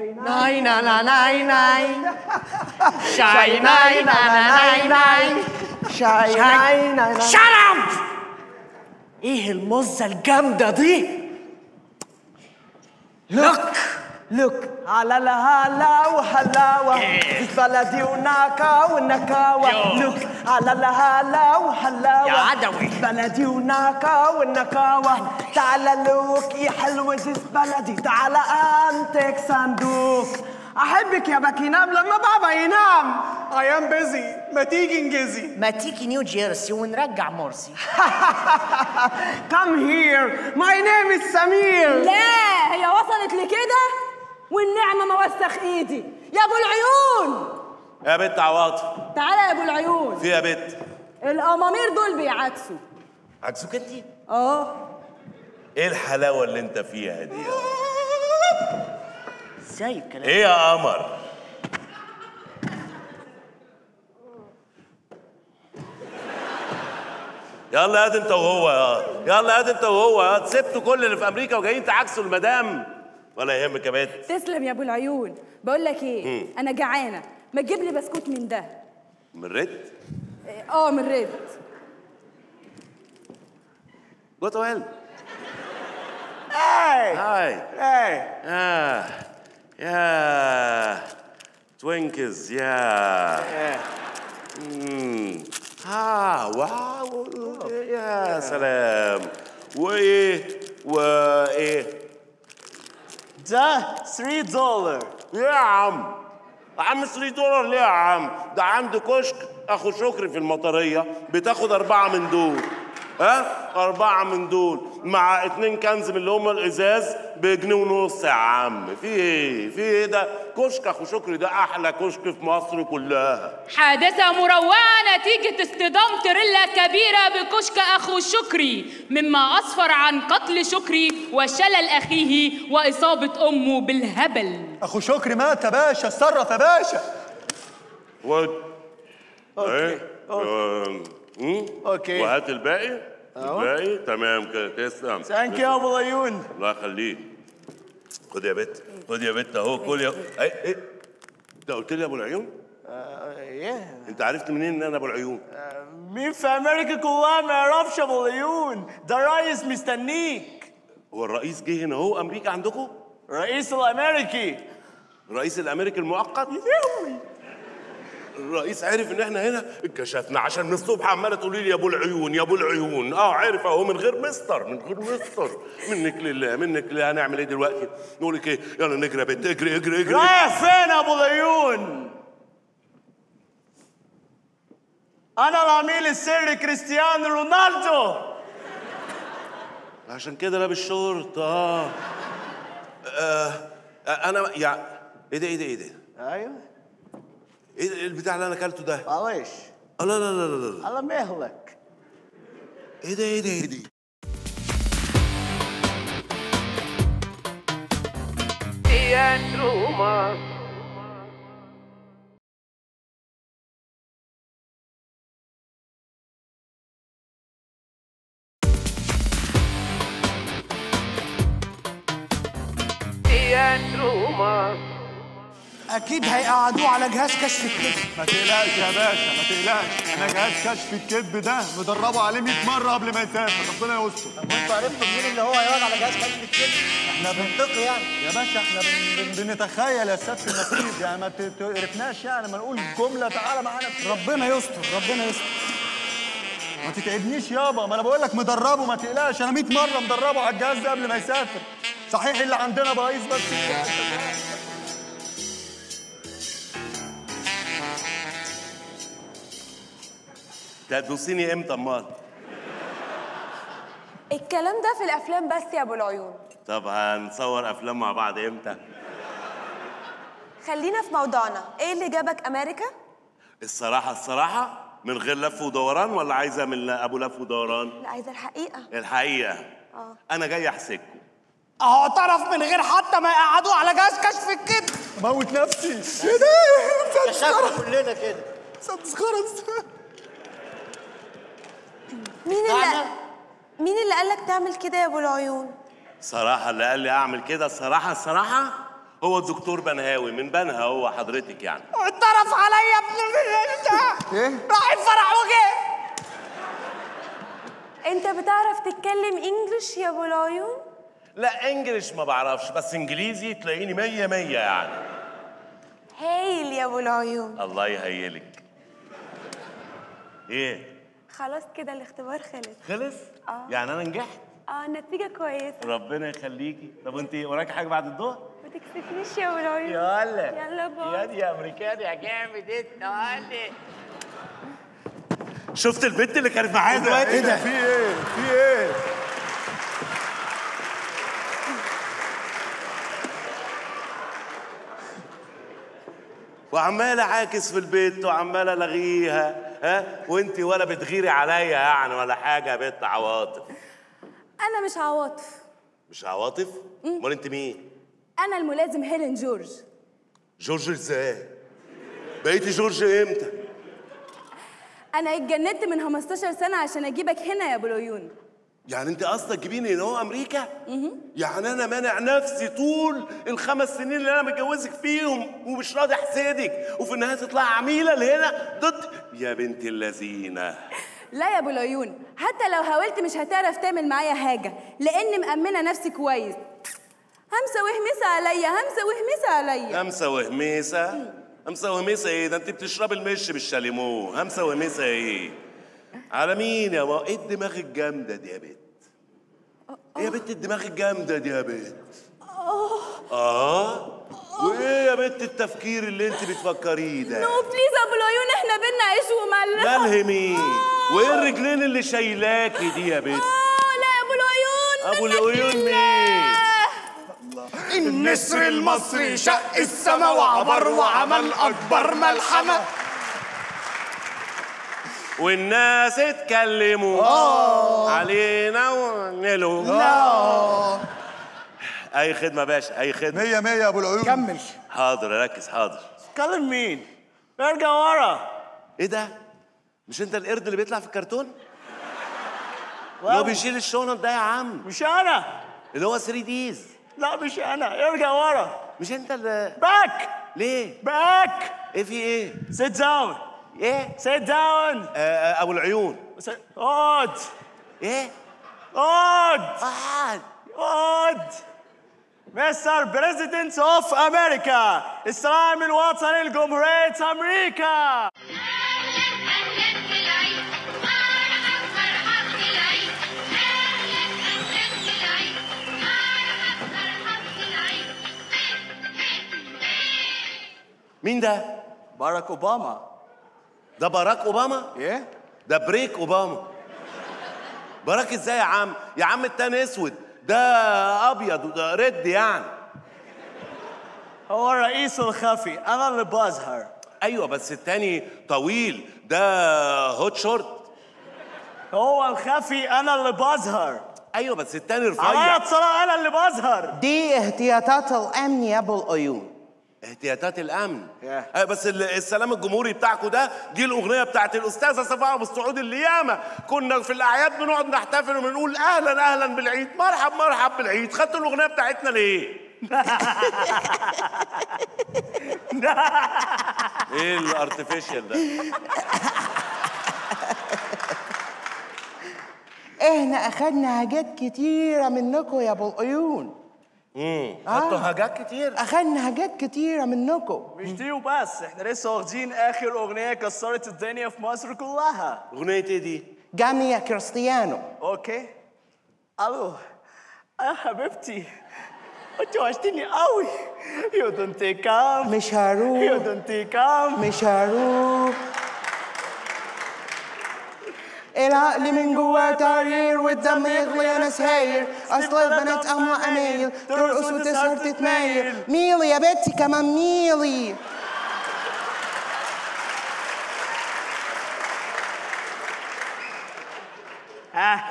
ناي نا نا ناي ناي شاي ناي نا نا ناي ناي شاي ناي نا نا. شرب. ايه المزة الجامدة دي؟ لوك على الهلا وحلاوة بلدي وناكا والنكاوة. لوك على الهلا وحلاوة يا عدوي بلدي وناكا والنكاوة. تعال لوك يا حلوة جيس بلدي تعال انتك صندوق. احبك يا باكينام لما بابا ينام. I am busy. ما تيجي نجزي. ما تيجي نيو جيرسي ونرجع مرسي. Come here. My name is سمير. لا هي وصلت لكده والنعمة ما وسخ ايدي. يا ابو العيون يا بنت عواطف. تعالى يا ابو العيون. في يا بنت الامامير دول بيعكسوا. عكسوك انت؟ ايه الحلاوة اللي انت فيها دي؟ ازاي الكلام؟ ايه يا قمر؟ يلا هات انت وهو يلا هات انت وهو سبتوا كل اللي في امريكا وجايين تعكسوا المدام. ولا يهمك يا بنت. تسلم يا ابو العيون. بقول لك ايه انا جعانه ما تجيب لي بسكوت من ده. من ريد؟ من ريد. Go to hell. Hey. Hi. Hey. Yeah. Twinkies. Yeah. واو. يا سلام. وايه ده $3. يا عم $3 ليه يا عم؟ ده عندي كشك اخو شكري في المطريه بتاخد 4 من دول. 4 من دول مع 2 كنز من اللي هم الازاز ب1.50 يا عم. في ايه ده؟ كشك اخو شكري ده احلى كشك في مصر كلها. حادثة مروعة نتيجة اصطدام تريلا كبيرة بكشك أخو شكري مما أسفر عن قتل شكري وشلل أخيه وإصابة أمه بالهبل. أخو شكري مات يا باشا. اتصرف يا باشا. اوكي. وهات الباقي. الباقي تمام كده. تسلم. ثانك يو ابو العيون. الله يخليك. خد يا بت خد يا بت اهو كل يا ايه انت قلت لي ابو العيون؟ انت عرفت منين ان انا ابو العيون؟ مين في امريكا كلها ما يعرفش ابو العيون؟ ده الرئيس مستنيك. هو الرئيس جه هنا اهو امريكا عندكم؟ الرئيس الامريكي. الرئيس الامريكي المؤقت؟ الرئيس عرف ان احنا هنا اتكشفنا عشان من الصبح عماله تقولي لي يا ابو العيون يا ابو العيون. عارف اهو من غير مستر منك لله. هنعمل ايه دلوقتي؟ نقول لك ايه؟ يلا نجري يا بنت. اجري رايح فين يا ابو العيون؟ انا العميل السري كريستيانو رونالدو. عشان كده لابس شورت. انا يعني ايه ده؟ ايوه ايه البتاع اللي انا اكلته ده؟ معلش. لا على مهلك. ايه دي؟ يا تروما اكيد هيقعدوه على جهاز كشف الكذب. ما تقلقش يا باشا ما تقلقش. انا جهاز كشف الكذب ده مدربه عليه 100 مرة قبل ما يسافر. ربنا يستر. طب وانتوا عرفتوا منين ان هو هيقعد على جهاز كشف الكذب؟ احنا منطقي يعني يا باشا. احنا بنتخيل يا سيادة النقيب يعني ما تقرفناش يعني. ما نقول جملة تعالى معانا. ربنا يستر. ما تتعبنيش يابا. ما انا بقول لك مدربه ما تقلقش. انا 100 مرة مدربه على الجهاز ده قبل ما يسافر. صحيح اللي عندنا بايظ بس. هتبصيني امتى امال؟ الكلام ده في الافلام بس يا ابو العيون. طب هنصور افلام مع بعض امتى؟ خلينا في موضوعنا. ايه اللي جابك امريكا؟ الصراحة من غير لف ودوران ولا عايزة من ابو لف ودوران؟ لا عايزه الحقيقة انا جاي احسدكم. اهو اعترف من غير حتى ما يقعدوه على جهاز كشف الكذب. موت نفسي. ايه ده؟ كشفنا كلنا كده. مسخرة. مين اللي قالك تعمل كده يا ابو العيون؟ صراحة اللي قال لي اعمل كده الصراحة هو الدكتور بنهاوي من بنها هو حضرتك يعني. اتطرف عليا ابن ايه؟ راح الفرح وجه. انت بتعرف تتكلم انجلش يا ابو العيون؟ لا انجلش ما بعرفش، بس انجليزي تلاقيني 100 100 يعني. هايل يا ابو العيون. الله يهيلك. ايه؟ خلاص كده الاختبار خلص. خلص؟ يعني انا نجحت؟ النتيجة كويسة. ربنا يخليكي. طب وانت وراكي حاجه بعد الظهر؟ ما تكسفنيش يا ابو العيون. يلا باي. يا امريكاني يا جامد انت قال. شفت البنت اللي كانت معايا دلوقتي؟ ايه ده؟ في ايه؟ في ايه؟ وعمال اعاكس في البيت وعمال الغيها، ها؟ وانت ولا بتغيري عليا يعني ولا حاجه يا بنت عواطف. انا مش عواطف. مش عواطف؟ امال انت مين؟ انا الملازم هيلين جورج. جورج ازاي؟ بقيتي جورج امتى؟ انا اتجندت من 15 سنة عشان اجيبك هنا يا ابو العيون. يعني انت قصدك تجيبيني هنا هو امريكا؟ يعني انا مانع نفسي طول ال5 سنين اللي انا متجوزك فيهم ومش راضي احسدك، وفي النهايه تطلع عميله لهنا ضد يا بنت اللذينه. لا يا ابو العيون، حتى لو حاولت مش هتعرف تعمل معايا حاجة، لاني مأمنة نفسي كويس. همسة وهمسة عليا، همسة وهمسة عليا. همسه وهميسه؟ همسه وهميسه ايه؟ ده انت بتشربي المش بالشاليمو. همسه وهميسه ايه؟ على مين يا ما؟ ايه الدماغ الجامده دي يا بنت؟ ايه يا بنت الدماغ الجامده دي يا بنت؟ وايه يا بنت التفكير اللي انت بتفكريه ده؟ نو بليز يا ابو العيون، احنا بينا عيش وملح. ملح مين؟ وايه الرجلين اللي شايلاكي دي يا بنت؟ لا يا ابو العيون. ابو العيون مين؟ النسر المصري شق السما وعبر وعمل اكبر ملحمه. والناس اتكلموا علينا ونلوا. لا اي خدمه يا باشا، اي خدمه. 100 100 يا ابو العيون. كمل. حاضر ركز حاضر. تكلم مين؟ ارجع ورا. ايه ده؟ مش انت القرد اللي بيطلع في الكرتون؟ اللي هو بيشيل الشنط ده يا عم؟ مش انا. اللي هو 3 ديز. لا مش انا، ارجع ورا. مش انت اللي باك. ليه؟ باك. ايه في ايه؟ سيت داون. ايه؟ سيت داون. ابو العيون. اقعد. ايه؟ اقعد. قعد. اقعد. مستر بريزيدنت اوف امريكا، السلام الوطني لجمهورية امريكا. مين ده؟ باراك اوباما. ده باراك اوباما؟ ايه؟ ده بريك اوباما. باراك ازاي يا عم؟ يا عم التاني اسود، ده ابيض وده ريد يعني. هو الرئيس الخفي، انا اللي بظهر. ايوه بس التاني طويل، ده هوت شورت. هو الخفي، انا اللي بظهر. ايوه بس التاني رفيع. عليا الصلاة، انا اللي بظهر. دي احتياطات الامن يا ابو العيون. احتياطات الامن. Yeah. ايوه بس السلام الجمهوري بتاعكم ده، دي الاغنيه بتاعت الاستاذه صفاء ابو السعود اللي ياما كنا في الاعياد بنقعد نحتفل وبنقول اهلا اهلا بالعيد، مرحب مرحب بالعيد. خدتوا الاغنيه بتاعتنا ليه؟ ايه الارتفيشال ده؟ احنا اخدنا حاجات كتيرة منكم يا ابو العيون. خدتوا حاجات كتير؟ اخدنا حاجات كتيرة منكم. مش دي وبس، احنا لسه واخدين اخر اغنية كسرت الدنيا في مصر كلها. اغنيه ايه دي؟ جامي يا كريستيانو. اوكي. الو يا حبيبتي، انت وحشتني قوي. يو دونت كام. مش هروح. يو دونت كام. مش هروح. العقل من جواه تعير والدم يغلي انا ساير، اصل البنات اما امايل ترقص وتسهر تتمايل. ميلي يا بنتي كمان ميلي. ها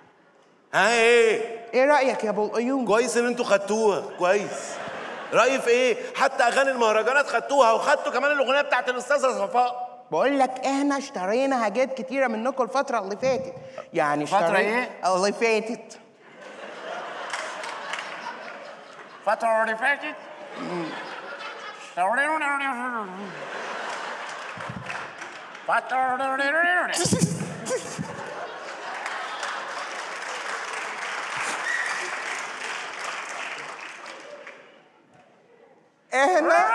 ايه رايك يا ابو العيون؟ كويس ان انتوا خدتوها. كويس. رايي في ايه؟ حتى اغاني المهرجانات خدتوها، وخدتوا كمان الاغنيه بتاعت الاستاذه صفاء. بقول لك احنا اشترينا حاجات كتيرة منكم الفترة اللي فاتت. يعني فترة ايه؟ اللي فاتت. الفترة اللي فاتت؟ احنا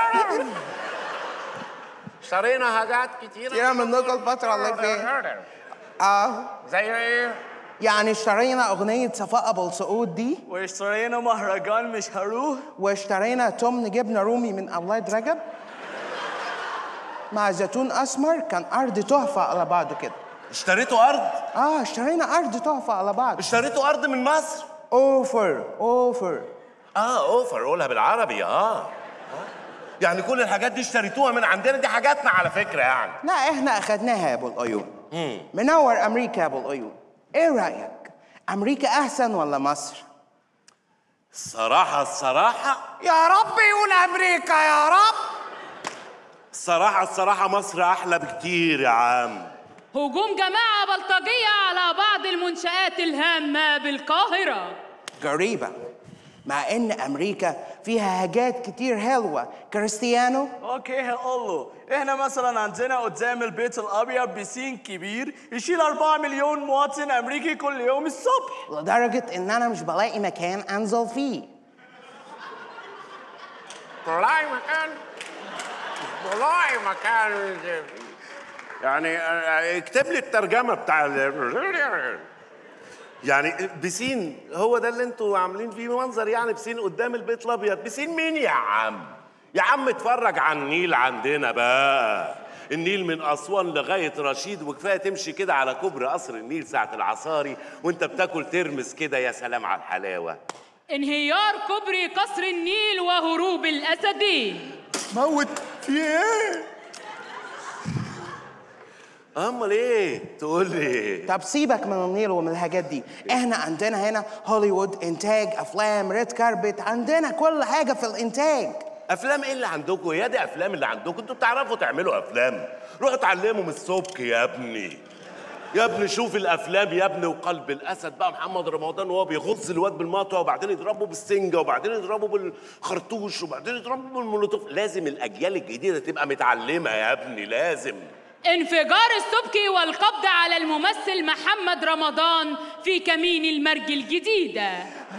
اشترينا حاجات كتيرة كتير منكم الفترة اللي فاتت. زي ايه؟ يعني اشترينا أغنية صفاء أبو السعود دي، واشترينا مهرجان مش هروح، واشترينا تمن جبنة رومي من أولاد رجب مع زيتون أسمر. كان أرض تحفة على بعضه كده. اشتريتوا أرض؟ اشترينا أرض تحفة على بعض. اشتريتوا أرض من مصر؟ أوفر. أوفر، قولها بالعربي. يعني كل الحاجات دي اشتريتوها من عندنا؟ دي حاجاتنا على فكرة يعني. لا احنا أخدناها يا أبو العيون. منور أمريكا يا أبو العيون. إيه رأيك؟ أمريكا أحسن ولا مصر؟ الصراحة يا رب يقول أمريكا يا رب. الصراحة مصر أحلى بكتير يا عم. هجوم جماعة بلطجية على بعض المنشآت الهامة بالقاهرة. غريبة، مع إن أمريكا فيها حاجات كتير حلوة. كريستيانو. اوكي هقول له احنا مثلا عندنا قدام البيت الابيض بيسين كبير يشيل 4 مليون مواطن امريكي كل يوم الصبح، لدرجة إن أنا مش بلاقي مكان أنزل فيه. والله مكان يعني اكتب لي الترجمة بتاع يعني بسين هو ده اللي انتوا عاملين فيه منظر يعني بسين قدام البيت الابيض؟ بسين مين يا عم؟ يا عم اتفرج على النيل عندنا بقى. النيل من اسوان لغايه رشيد، وكفايه تمشي كده على كوبري قصر النيل ساعه العصاري وانت بتاكل ترمس كده. يا سلام على الحلاوه. انهيار كوبري قصر النيل وهروب الأسدين. موت في ايه؟ امال ايه تقول لي؟ طب سيبك من النيل ومن الحاجات دي. احنا عندنا هنا هوليوود، انتاج افلام، ريد كاربت، عندنا كل حاجه في الانتاج. افلام ايه اللي عندكم؟ يا دي افلام اللي عندكم؟ انتوا بتعرفوا تعملوا افلام؟ روحوا اتعلموا من السبك يا ابني. يا ابني شوف الافلام يا ابني. وقلب الاسد بقى محمد رمضان وهو بيغص الواد بالمطوه وبعدين يضربه بالسنجه وبعدين يضربه بالخرطوش وبعدين يضربه بالمولوتوف. لازم الاجيال الجديده تبقى متعلمه يا ابني، لازم. انفجار السبكي والقبض على الممثل محمد رمضان في كمين المرج الجديدة.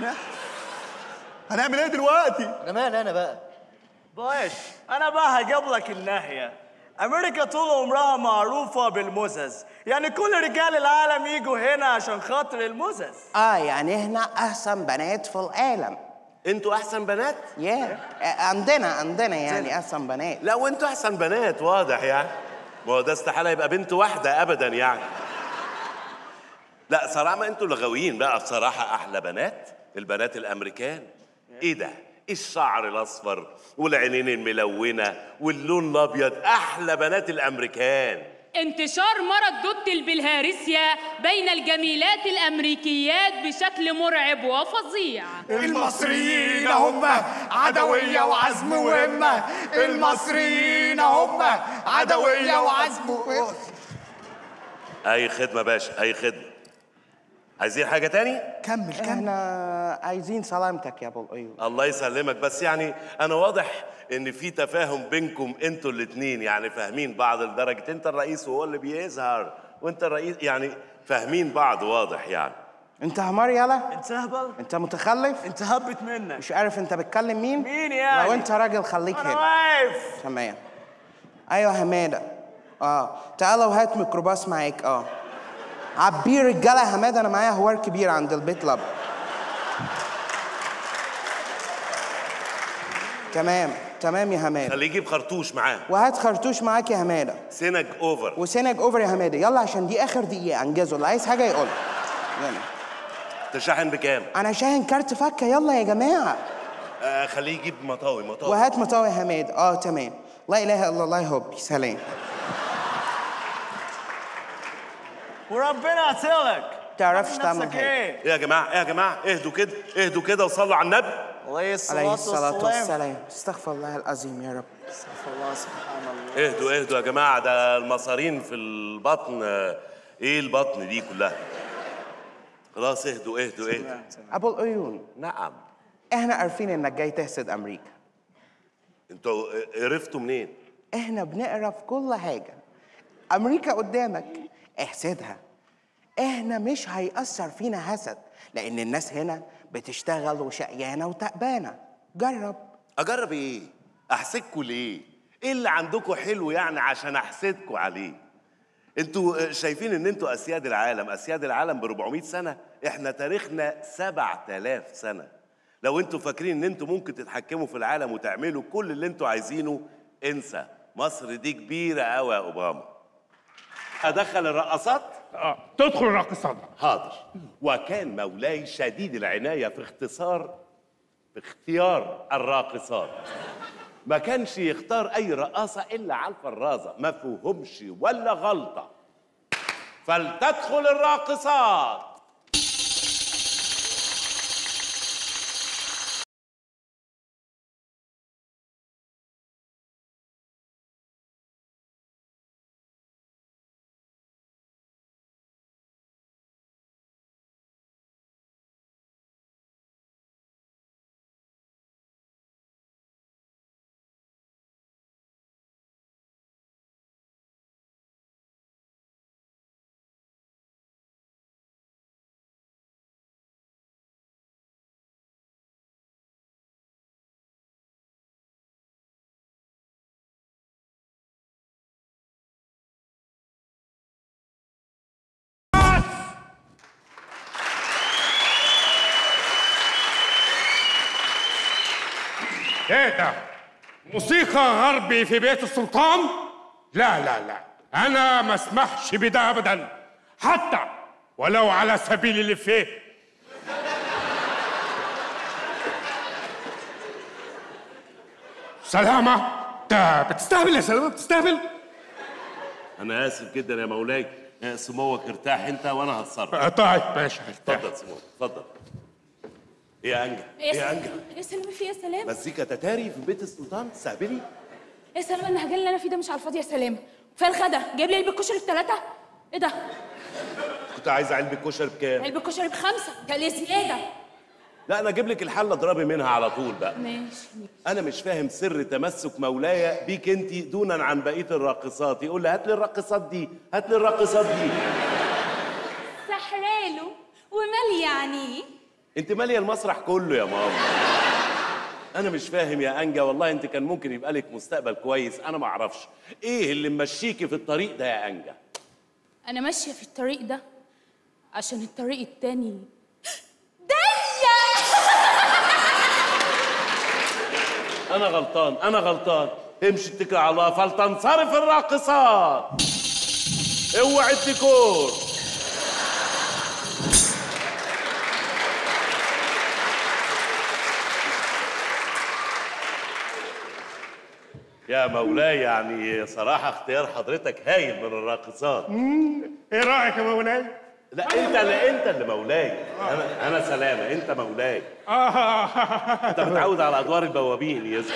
هنعمل ايه دلوقتي؟ انا بقى باش انا بقى هجيب لك الناحيه. امريكا طول عمرها معروفه بالمزز، يعني كل رجال العالم يجوا هنا عشان خاطر المزز. يعني احنا احسن بنات في العالم. انتوا احسن بنات؟ عندنا يعني احسن بنات. لا وانتوا احسن بنات واضح يعني. ما هو ده استحاله يبقى بنت واحده ابدا يعني. لا صراحه ما انتوا لغويين بقى. بصراحه احلى بنات البنات الامريكان. ايه ده؟ الشعر الاصفر والعينين الملونه واللون الابيض. احلى بنات الامريكان. انتشار مرض دوت البلهارسيا بين الجميلات الأمريكيات بشكل مرعب وفظيع. المصريين هم عدوية وعزم وهمة. المصريين هم عدوية وعزم وهمة. اي خدمه باشا، اي خدمه. عايزين حاجه تاني؟ كمل. احنا عايزين سلامتك يا ابو العيون. الله يسلمك. بس يعني انا واضح ان في تفاهم بينكم انتوا الاتنين، يعني فاهمين بعض لدرجه انت الرئيس وهو اللي بيظهر وانت الرئيس، يعني فاهمين بعض واضح يعني. انت همار يالا؟ انت هبل؟ انت متخلف؟ انت هبت منك. مش عارف انت بتكلم مين؟ مين يعني؟ لو انت راجل خليك انا هنا. واقف. تمام. ايوه حماده. تعالى وهات ميكروباص معاك. عبيه رجاله يا حماده، انا معايا هوار كبير عند البيت لب. تمام يا حماده. خليه يجيب خرطوش معاه. وهات خرطوش معاك يا حماده. سنج اوفر. وسنج اوفر يا حماده. يلا عشان دي اخر دقيقه انجزوا. اللي عايز حاجه يقول. يلا. تشحن بكام؟ انا شاحن كارت فكه. يلا يا جماعه. خليه يجيب مطاوي. وهات مطاوي يا حماده. تمام. لا اله الا الله يا هوبي. سلام. وربنا يعطيلك. تعرفش تعمل حاجه. ايه يا جماعه اهدوا كده وصلوا على النبي عليه الصلاة والسلام. استغفر الله العظيم يا رب. استغفر الله سبحان الله. اهدوا يا جماعه. ده المصارين في البطن. ايه البطن دي كلها؟ خلاص اهدوا. ابو العيون، نعم. احنا عارفين انك جاي تحسد امريكا. انتوا عرفتوا منين؟ احنا بنقرا في كل حاجة. أمريكا قدامك، احسدها. احنا مش هيأثر فينا حسد، لأن الناس هنا بتشتغل وشقيانة وتعبانة. جرب. أجرب إيه؟ أحسدكوا ليه؟ إيه اللي عندكوا حلو يعني عشان أحسدكوا عليه؟ انتوا شايفين ان انتوا اسياد العالم ب 400 سنه، احنا تاريخنا 7000 سنه. لو انتوا فاكرين ان انتوا ممكن تتحكموا في العالم وتعملوا كل اللي انتوا عايزينه، انسى. مصر دي كبيره قوي يا اوباما. ادخل الرقصات؟ تدخل الراقصات. حاضر. وكان مولاي شديد العنايه في اختيار الراقصات. ما كانش يختار اي رقاصه الا على الفرازه، ما فيهمش ولا غلطه. فلتدخل الراقصات. ايه ده؟ موسيقى غربي في بيت السلطان؟ لا لا لا، أنا ما اسمحش بده أبدا، حتى ولو على سبيل الإفيه. سلامة، ده بتستهبل يا سلامة، بتستهبل؟ أنا آسف جدا يا مولاي، سموك ارتاح أنت وأنا هتصرف. طيب ماشي، ارتاح. اتفضل سموك، اتفضل. ايه يا انجا؟ ايه يا انجا؟ يا سلام في يا سلام. مزيكا تتاري في بيت السلطان تستهبلي؟ يا سلام النهجان اللي انا فيه ده مش على الفاضي يا سلام. كفايه الغدا، جايب لي علبه كشري ب3. ايه ده؟ كنت عايزه علبه كشري بكام؟ علبه كشري ب5، كان لي زياده. لا انا اجيب لك الحله اضربي منها على طول بقى. ماشي. انا مش فاهم سر تمسك مولاي بيك انت دونا عن بقيه الراقصات، يقول لي هات لي الراقصات دي، هات لي الراقصات دي. سحراله ومال يعني. انت ماليه المسرح كله يا ماما. انا مش فاهم يا انجا، والله انت كان ممكن يبقى لك مستقبل كويس، انا ما اعرفش ايه اللي ممشيكي في الطريق ده يا انجا. انا ماشيه في الطريق ده عشان الطريق التاني ضيق. انا غلطان. امشي اتكل على الله، فلتنصرف الراقصات. اوعي الديكور. يا مولاي يعني صراحة اختيار حضرتك هايل من الراقصات. ايه رأيك يا مولاي؟ لا انت اللي مولاي. انا سلامة، انت مولاي. انت متعود على ادوار البوابين يزن.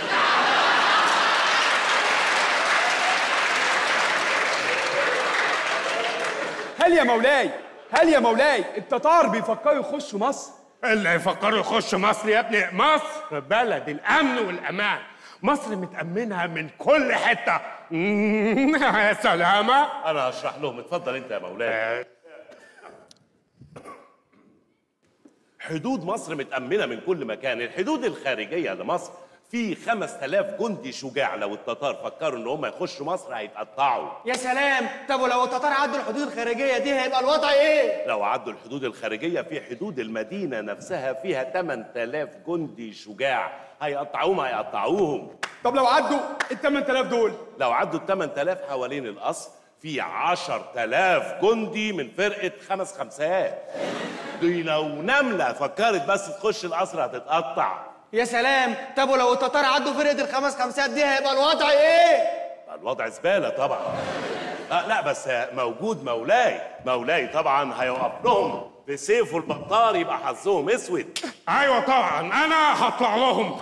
هل يا مولاي التتار بيفكروا يخشوا مصر؟ اللي يفكروا يخشوا مصر يا ابني؟ مصر بلد الامن والامان، مصر متأمنها من كل حتة. يا سلامة. أنا هشرح لهم، اتفضل أنت يا مولاي. حدود مصر متأمنة من كل مكان، الحدود الخارجية لمصر في 5000 جندي شجاع، لو التتار فكروا إن هم يخشوا مصر هيتقطعوا. يا سلام، طب ولو التتار عدوا الحدود الخارجية دي هيبقى الوضع إيه؟ لو عدوا الحدود الخارجية في حدود المدينة نفسها فيها 8000 جندي شجاع، هيقطعوهم. طب لو عدوا ال8000 دول؟ لو عدوا ال8000 حوالين القصر في 10000 جندي من فرقة 5 خمسات. دي لو نملة فكرت بس تخش القصر هتتقطع. يا سلام، طب ولو التتار عدوا فرقة ال5 خمسات دي هيبقى الوضع ايه؟ الوضع زبالة طبعا. لا بس موجود مولاي طبعا هيوقف لهم بسيفه البطار، يبقى حظهم اسود. ايوه طبعا انا هطلع لهم.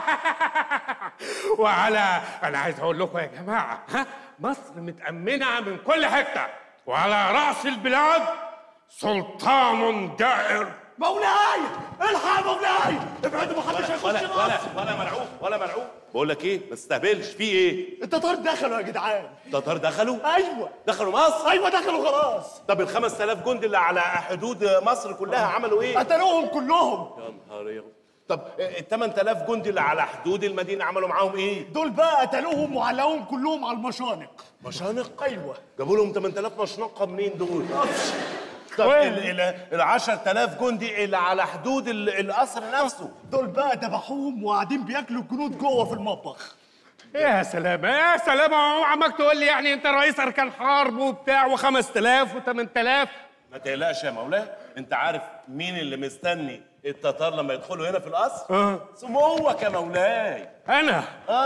انا عايز اقول لكم يا جماعه، مصر متأمنة من كل حتة، وعلى رأس البلاد سلطان جائر مولاي الحق مولاي، ابعدوا محدش هيخش القصر. ولا مرعوب. بقول لك ايه، ما تستهبلش. في ايه؟ التتار دخلوا يا جدعان. التتار دخلوا؟ ايوه دخلوا مصر؟ ايوه دخلوا خلاص. طب ال 5000 جندي اللي على حدود مصر كلها عملوا ايه؟ قتلوهم كلهم. يا نهار يا. طب ال 8000 جندي اللي على حدود المدينه عملوا معاهم ايه؟ دول بقى قتلوهم وعلقوهم كلهم على المشانق. مشانق؟ ايوه. جابوا لهم 8000 مشنقه منين دول؟ طب ال 10000 جندي اللي على حدود القصر نفسه دول بقى ذبحوهم وقاعدين بياكلوا الجنود جوه في المطبخ. يا سلام يا سلام، عمك تقول لي يعني انت رئيس اركان حرب وبتاع و5000 و8000. ما تقلقش يا مولاي، انت عارف مين اللي مستني التتار لما يدخلوا هنا في القصر؟ سموك يا مولاي. انا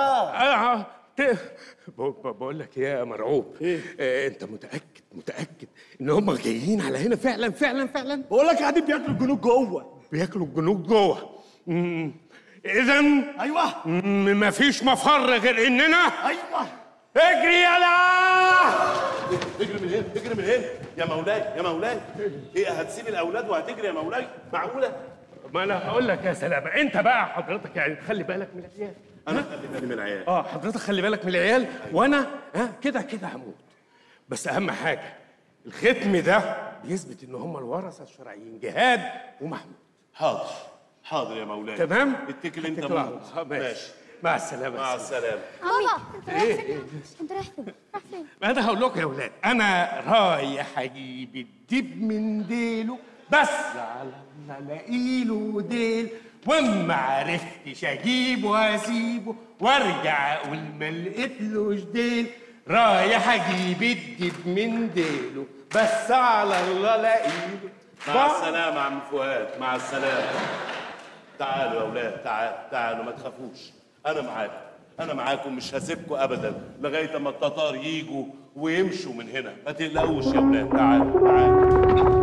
بقول لك يا مرعوب، انت متاكد ان هم جايين على هنا فعلا؟ بقول لك قاعدين بياكلوا الجنود جوه. بياكلوا الجنود جوه. اذا ايوه مفيش مفر غير اننا ايوه اجري يلا. اجري من هنا يا مولاي. ايه هتسيب الاولاد وهتجري يا مولاي؟ معقوله؟ ما انا هقول لك يا سلامه، انت بقى حضرتك يعني خلي بالك من العيال. انا خلي بالي من العيال. حضرتك خلي بالك من العيال، وانا كده هموت. بس اهم حاجه الختم ده بيثبت ان هم الورثه الشرعيين جهاد ومحمود. حاضر يا مولاي. تمام؟ اتكل انت. ماشي. مع السلامه. مع السلامه. بابا انت رايح فين؟ انا هقول لكم يا ولاد، انا رايح اجيب الدب من ديله، بس على ما الاقي له ديل، وما عرفتش اجيبه هسيبه وارجع اقول ما لقيتلوش ديل. رايح اجيب الدب من ديله، بس على الله الاقيله. مع السلامه يا عم فؤاد، مع السلامه. تعالوا يا اولاد، تعالوا ما تخافوش، انا معاكم مش هسيبكم ابدا لغايه اما التتار ييجوا ويمشوا من هنا. ما تقلقوش يا اولاد. تعالوا.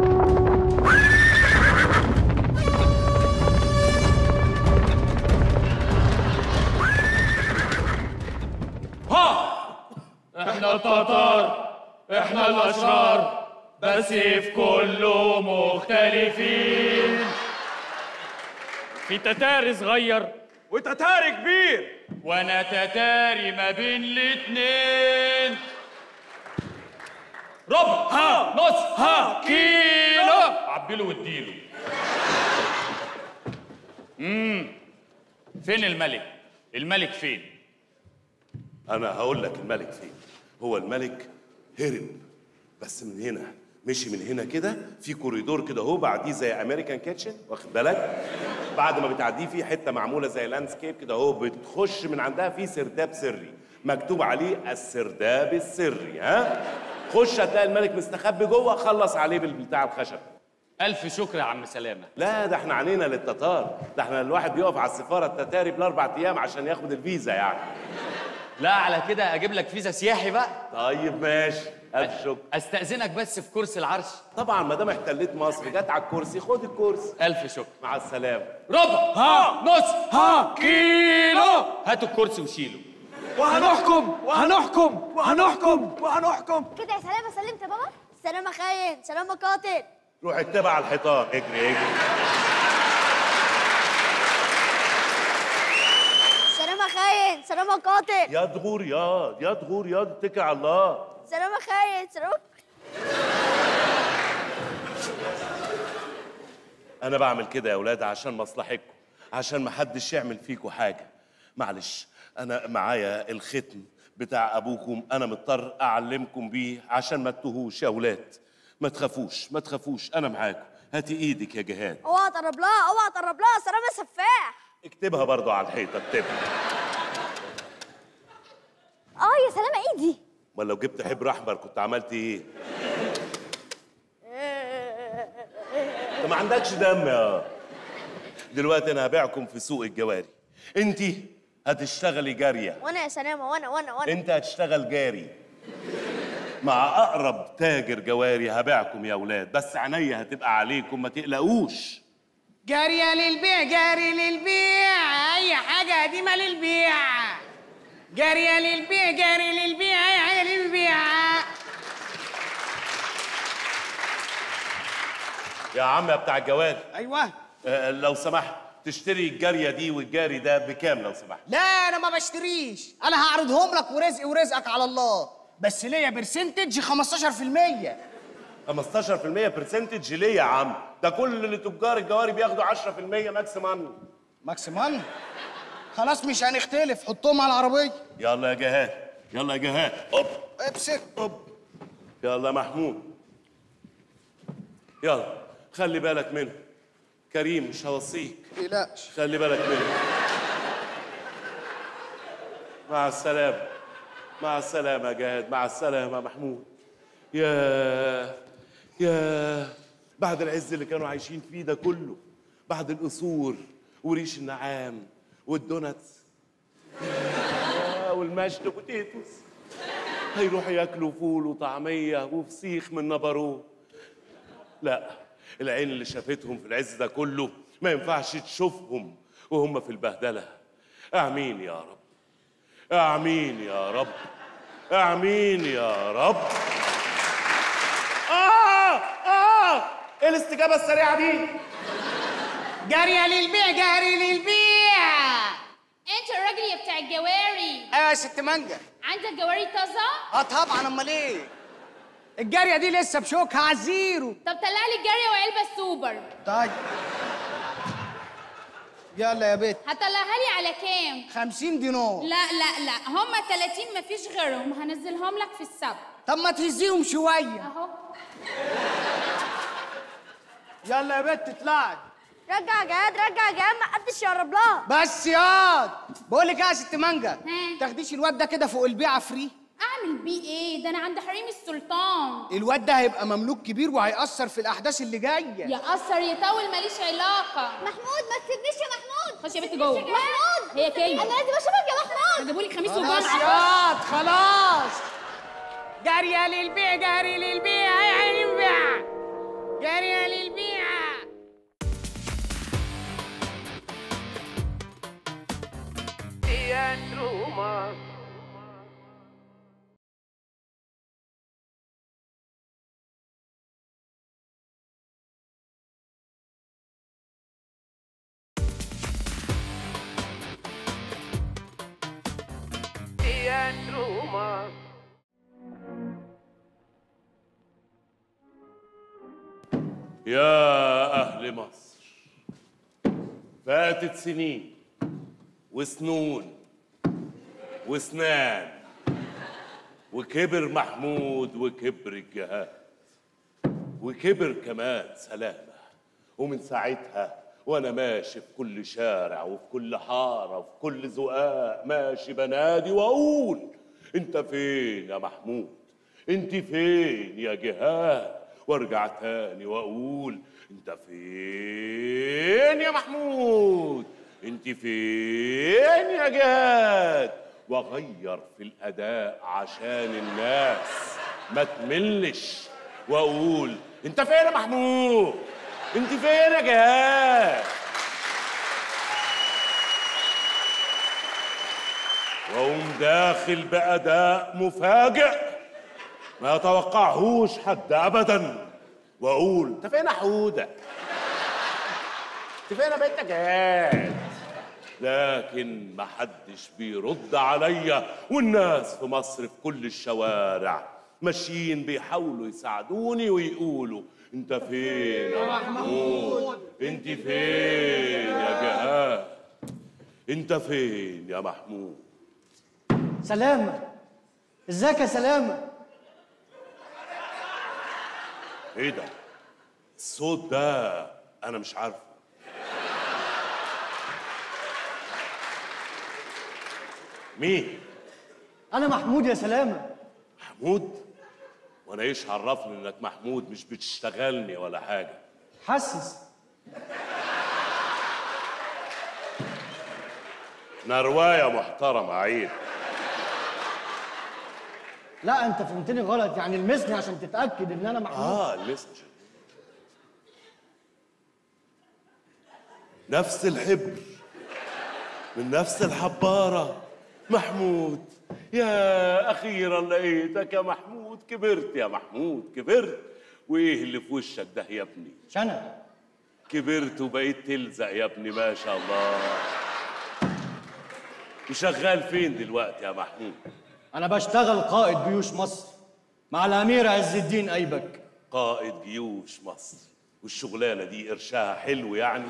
احنا التتار، احنا الاشرار، بس في كله مختلفين. في تتاري صغير وتتاري كبير، وانا تتاري ما بين الاتنين. ربع نص كيلو، عبيله واديله. فين الملك؟ الملك فين؟ انا هقول لك الملك فين. هو الملك هرب، بس من هنا مشي من هنا كده في كوريدور كده اهو، بعديه زي امريكان كيتشن، واخد بالك؟ بعد ما بتعديه في حته معموله زي لاندسكيب كده اهو، بتخش من عندها في سرداب سري مكتوب عليه السرداب السري. خش هتلاقي الملك مستخبي جوه، خلص عليه بالبتاع الخشب. الف شكر يا عم سلامه. لا ده احنا عنينا للتتار، ده احنا الواحد بيقف على السفاره التتاري ب4 ايام عشان ياخد الفيزا يعني. لا على كده اجيب لك فيزا سياحي بقى. طيب ماشي، الف شكر. استاذنك بس في كرسي العرش. طبعا ما دام احتليت مصر جت على الكرسي، خد الكرسي. الف شكر. مع السلامه. ربع نص كيلو، هاتوا الكرسي وشيلوا. وهنحكم كده. يا سلامه سلمت يا بابا. سلامه خاين، سلامه قاتل. روح اكتبها على الحيطان. اجري. سلامه خاين، سلامه قاتل. يا دغور يا اتكل على الله. سلامه خاين، سلامه. انا بعمل كده يا اولاد عشان مصلحتكم، عشان ما حدش يعمل فيكم حاجه. معلش انا معايا الختم بتاع ابوكم، انا مضطر اعلمكم بيه عشان ما تتوهوش يا اولاد. ما تخافوش انا معاكم. هاتي ايدك يا جهاد. اوعى تقرب لها، سلامه سفاح. اكتبها برضو على الحيطه، اكتبها. يا سلامه ايدي. امال لو جبت حبر احمر كنت عملت ايه؟ انت ما عندكش دم يا. دلوقتي انا هبيعكم في سوق الجواري. انت هتشتغلي جاريه. وانا يا سلامه وانا انت هتشتغل جاري مع اقرب تاجر جواري. هبيعكم يا اولاد، بس عينيا هتبقى عليكم، ما تقلقوش. جاريه للبيع، جاري للبيع، اي حاجه قديمه للبيع. جاريه للبيع، جاري للبيع، اي حاجه للبيع. يا عم يا بتاع الجواد. ايوه. لو سمحت تشتري الجاريه دي والجاري ده بكام لو سمحت؟ لا انا ما بشتريش، انا هعرضهم لك ورزقي ورزقك على الله، بس ليا برسنتج 15%. 15% برسنتج ليه يا عم؟ ده كل اللي تجار الجواري بياخدوا 10% ماكسيمان. ماكسيمان؟ خلاص مش هنختلف، حطهم على العربيه. يلا يا جهاد، يلا يا جهاد. اوب امسك. اوب. يلا يا محمود، يلا خلي بالك منه. كريم مش هوصيك. متقلقش. خلي بالك منه. مع السلامة. مع السلامة يا جهاد، مع السلامة يا محمود. يا بعد العز اللي كانوا عايشين فيه ده كله، بعد القصور وريش النعام والدوناتس والمشط بوتيتوس، هيروحوا ياكلوا فول وطعمية وفسيخ من نبروه. لا، العين اللي شافتهم في العز ده كله ما ينفعش تشوفهم وهم في البهدلة. آمين يا رب، آمين يا رب، آمين يا رب. ايه الاستجابة السريعة دي؟ جارية للبيع، جاري للبيع. انت الراجل يا بتاع الجواري. ايوه يا ست مانجا. عندك جواري طازه؟ طبعا، امال ايه؟ الجارية دي لسه بشوكها على الزيرو. طب طلع لي الجاريه وعلبه السوبر. طيب يلا يا بت. هطلعها لي على كام؟ 50 دينار. لا لا لا، هم 30 مفيش غيرهم، هنزلهم لك في السبت. طب ما تهزيهم شويه. اهو. يلا يا بت اطلعي. رجع يا جهاد، رجع يا جهاد، ما حدش يقرب لها. بس ياض، بقول لك ايه يا ست مانجا، تاخديش الواد ده كده فوق البيعه فري؟ اعمل بيه ايه؟ ده انا عند حريم السلطان. الواد ده هيبقى مملوك كبير وهيأثر في الاحداث اللي جايه. يأثر يطول، ماليش علاقه. محمود ما تسيبنيش يا محمود. خش يا بنت جوه. محمود هي كلمه. انا لازم اشوفك يا محمود. جابوا لي خميس خلاص وجمعه. ياض خلاص. جارية للبيع، جاري للبيع، يا عيني بيع. جارية للبيع. يا أهل مصر، فاتت سنين وسنون وسنان، وكبر محمود وكبر الجهاد، وكبر كمان سلامة. ومن ساعتها وأنا ماشي في كل شارع وفي كل حارة وفي كل زقاق، ماشي بنادي وأقول: أنت فين يا محمود؟ أنت فين يا جهاد؟ وارجع تاني واقول: انت فين يا محمود؟ انت فين يا جهاد؟ واغير في الاداء عشان الناس ما تملش، واقول: انت فين يا محمود؟ انت فين يا جهاد؟ واقوم داخل باداء مفاجئ ما يتوقعهوش حد ابدا، واقول: انت فين يا حوده؟ انت فين يا بنت جهاد؟ لكن محدش بيرد عليا، والناس في مصر في كل الشوارع ماشيين بيحاولوا يساعدوني ويقولوا: انت فين يا محمود؟ انت فين يا جهاد؟ انت فين يا محمود؟ سلامة، ازيك يا سلامة؟ ايه ده؟ الصوت ده انا مش عارفه. مين؟ انا محمود يا سلامة. محمود؟ وانا ايش عرفني انك محمود؟ مش بتشتغلني ولا حاجه. حسس. نروايه محترمه، عيب. لا انت فهمتني غلط، يعني المسني عشان تتاكد ان انا محمود. المسني نفس الحبر من نفس الحباره. محمود، يا اخيرا لقيتك يا محمود. كبرت يا محمود، كبرت وايه اللي في وشك ده يا ابني؟ شنب. كبرت وبقيت تلزق يا ابني، ما شاء الله. وشغال فين دلوقتي يا محمود؟ انا بشتغل قائد جيوش مصر مع الامير عز الدين ايبك. قائد جيوش مصر، والشغلانه دي قرشها حلو يعني؟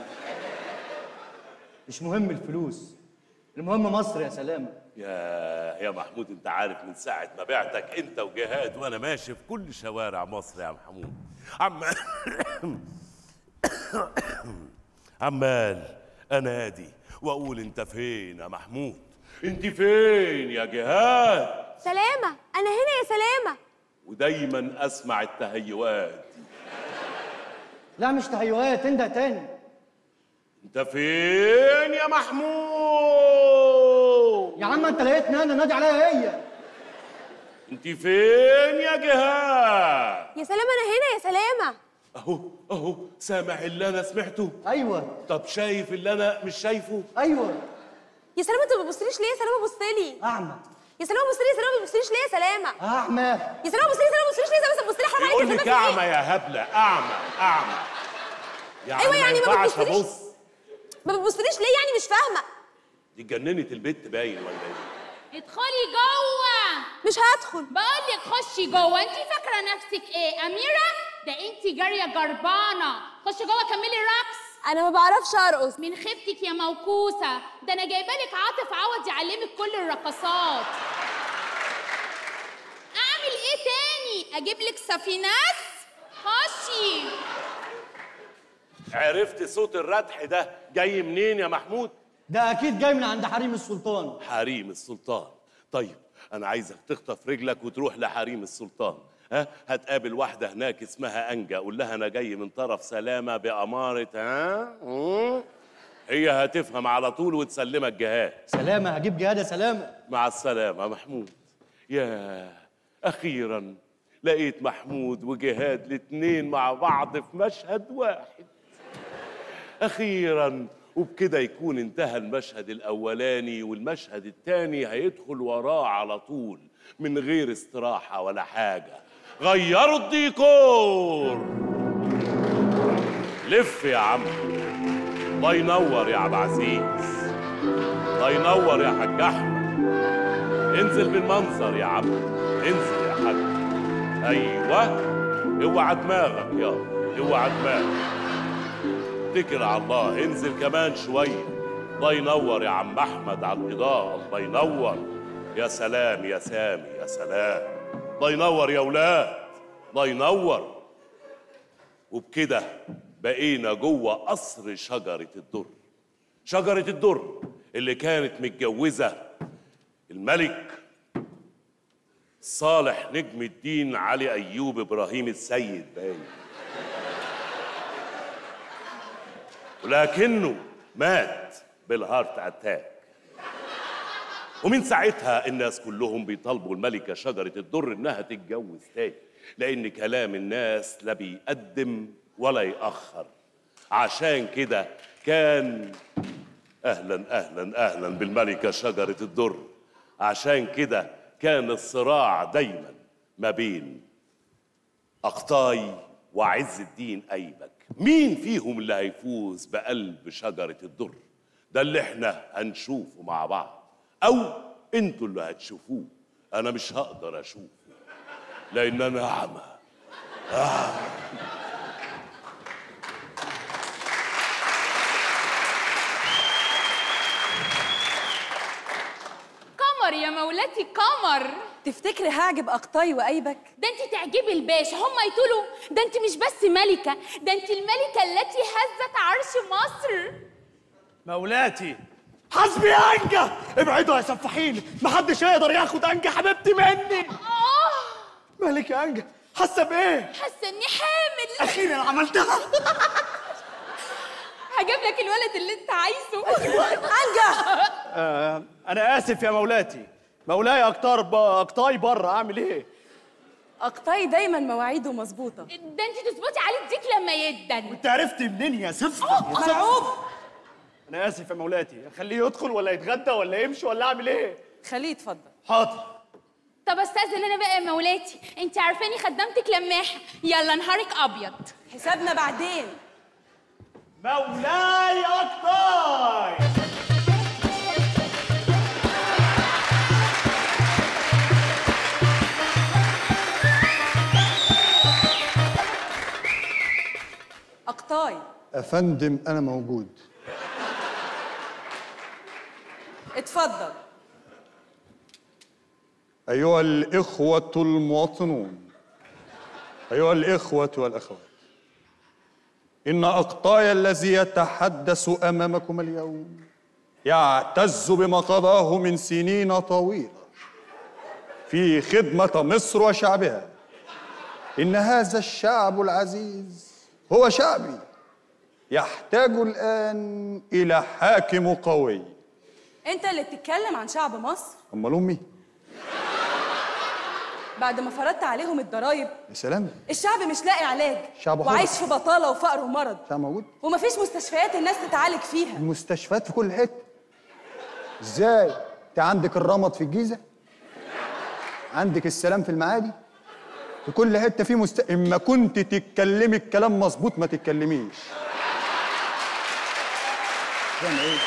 مش مهم الفلوس، المهم مصر يا سلامه. يا محمود، انت عارف من ساعه ما بعتك انت وجهاد وانا ماشي في كل شوارع مصر يا محمود عمال انادي واقول انت فين يا محمود؟ انت فين يا جهاد؟ سلامة، أنا هنا يا سلامة. ودايما اسمع التهيؤات. لا مش تهيؤات، انده تاني. انت فين يا محمود؟ يا عم انت لقيتني انا نادي عليها هي. انت فين يا جهاد؟ يا سلامة أنا هنا يا سلامة. اهو سامع اللي انا سمعته؟ ايوه. طب شايف اللي انا مش شايفه؟ ايوه. يا سلامة أنت ما بتبصليش ليه يا سلامة؟ بص لي. اعمى. يا سلامة بص لي يا سلامة، ما بتبصليش ليه يا سلامة؟ اعمى. يا سلامة بص لي يا سلامة، ما بتبصليش ليه يا سلامة؟ بص لي حرام عليك. يقول لك اعمى يا هبله، اعمى يعني. أيوة يعني ما ينفعش ابص. ما بتبصليش ليه يعني؟ مش فاهمة. دي جننت البت باين ولا ايه؟ ادخلي جوه. مش هدخل. بقول لك خشي جوه. انت فاكره نفسك ايه، اميره؟ ده انت جاريه جربانه. خشي جوه كملي الرقص. انا ما بعرفش ارقص. من خيبتك يا موكوسه، ده انا جايبه لك عاطف عوض يعلمك كل الرقصات. اعمل ايه تاني؟ اجيب لك سفيناس؟ خشي. عرفت صوت الردح ده جاي منين يا محمود؟ ده اكيد جاي من عند حريم السلطان. حريم السلطان. طيب انا عايزك تخطف رجلك وتروح لحريم السلطان. هتقابل واحده هناك اسمها انجا، قول لها انا جاي من طرف سلامه باماره. هي هتفهم على طول وتسلمك جهاد. سلامه، هجيب جهاد يا سلامه. مع السلامه يا محمود. يا اخيرا لقيت محمود وجهاد الاتنين مع بعض في مشهد واحد. اخيرا. وبكده يكون انتهى المشهد الاولاني، والمشهد الثاني هيدخل وراه على طول من غير استراحه ولا حاجه. غيروا الديكور. لف يا عم. الله ينور يا عبد العزيز. الله ينور يا حاج احمد. انزل بالمنظر يا عم، انزل يا حاج. ايوه. اوعى دماغك يابا، اوعى دماغك. اتكل على الله، انزل كمان شويه. الله ينور يا عم احمد على الاضاءه. الله ينور. يا سلام يا سامي، يا سلام. الله ينور يا ولاد، الله ينور. وبكده بقينا جوه قصر شجره الدر. شجره الدر اللي كانت متجوزه الملك صالح نجم الدين علي ايوب ابراهيم السيد باين، ولكنه مات بالهارت اتاك. ومن ساعتها الناس كلهم بيطالبوا الملكة شجرة الدر انها تتجوز تاني، لان كلام الناس لا بيقدم ولا يأخر. عشان كده كان اهلا بالملكة شجرة الدر. عشان كده كان الصراع دايما ما بين أقطاي وعز الدين أيبك، مين فيهم اللي هيفوز بقلب شجرة الدر؟ ده اللي احنا هنشوفه مع بعض، أو انتوا اللي هتشوفوه. أنا مش هقدر أشوفه لأن أنا أعمى. قمر يا مولاتي قمر. تفتكري هعجب أقطاي وأيبك؟ ده انت تعجبي الباشا، هم يقولوا ده انت مش بس ملكة، ده انت الملكة التي هزت عرش مصر. مولاتي حسبي يا انجا، ابعدوا يا سفاحين، محدش هيقدر ياخد انجا حبيبتي مني. مالك يا انجا؟ حاسه بايه؟ حاسه اني حامل. اخيرا عملتها. هجيب لك الولد اللي انت عايزه. انجا. انا اسف يا مولاتي، مولاي اقطاي بره، اعمل ايه؟ أقطاي دايما مواعيده مظبوطة. ده انت تظبطي عليه الديك لما يدن. انت عرفتي منين يا سفة؟ مرعوب. انا اسف يا مولاتي، اخليه يدخل ولا يتغدى ولا يمشي ولا اعمل ايه؟ خليه يتفضل. حاضر. طب استاذن انا بقى يا مولاتي، انت عارفاني خدامتك لماحه، يلا نهارك ابيض. حسابنا بعدين. مولاي أقطاي. أقطاي. أفندم أنا موجود. اتفضل. أيها الإخوة المواطنون، أيها الإخوة والأخوات، إن أقطاي الذي يتحدث أمامكم اليوم يعتز بما قضاه من سنين طويلة في خدمة مصر وشعبها. إن هذا الشعب العزيز هو شعبي، يحتاج الآن إلى حاكم قوي. أنت اللي بتتكلم عن شعب مصر؟ أمال أمي؟ بعد ما فرضت عليهم الضرايب. يا سلام. الشعب مش لاقي علاج، شعب حر، وعايش في بطالة وفقر ومرض. شعب موجود، ومفيش مستشفيات الناس تتعالج فيها. المستشفيات في كل حتة. إزاي؟ أنت عندك الرمد في الجيزة، عندك السلام في المعادي، في كل حتة في إما كنت تتكلمي الكلام مظبوط ما تتكلميش. فاهم إيه؟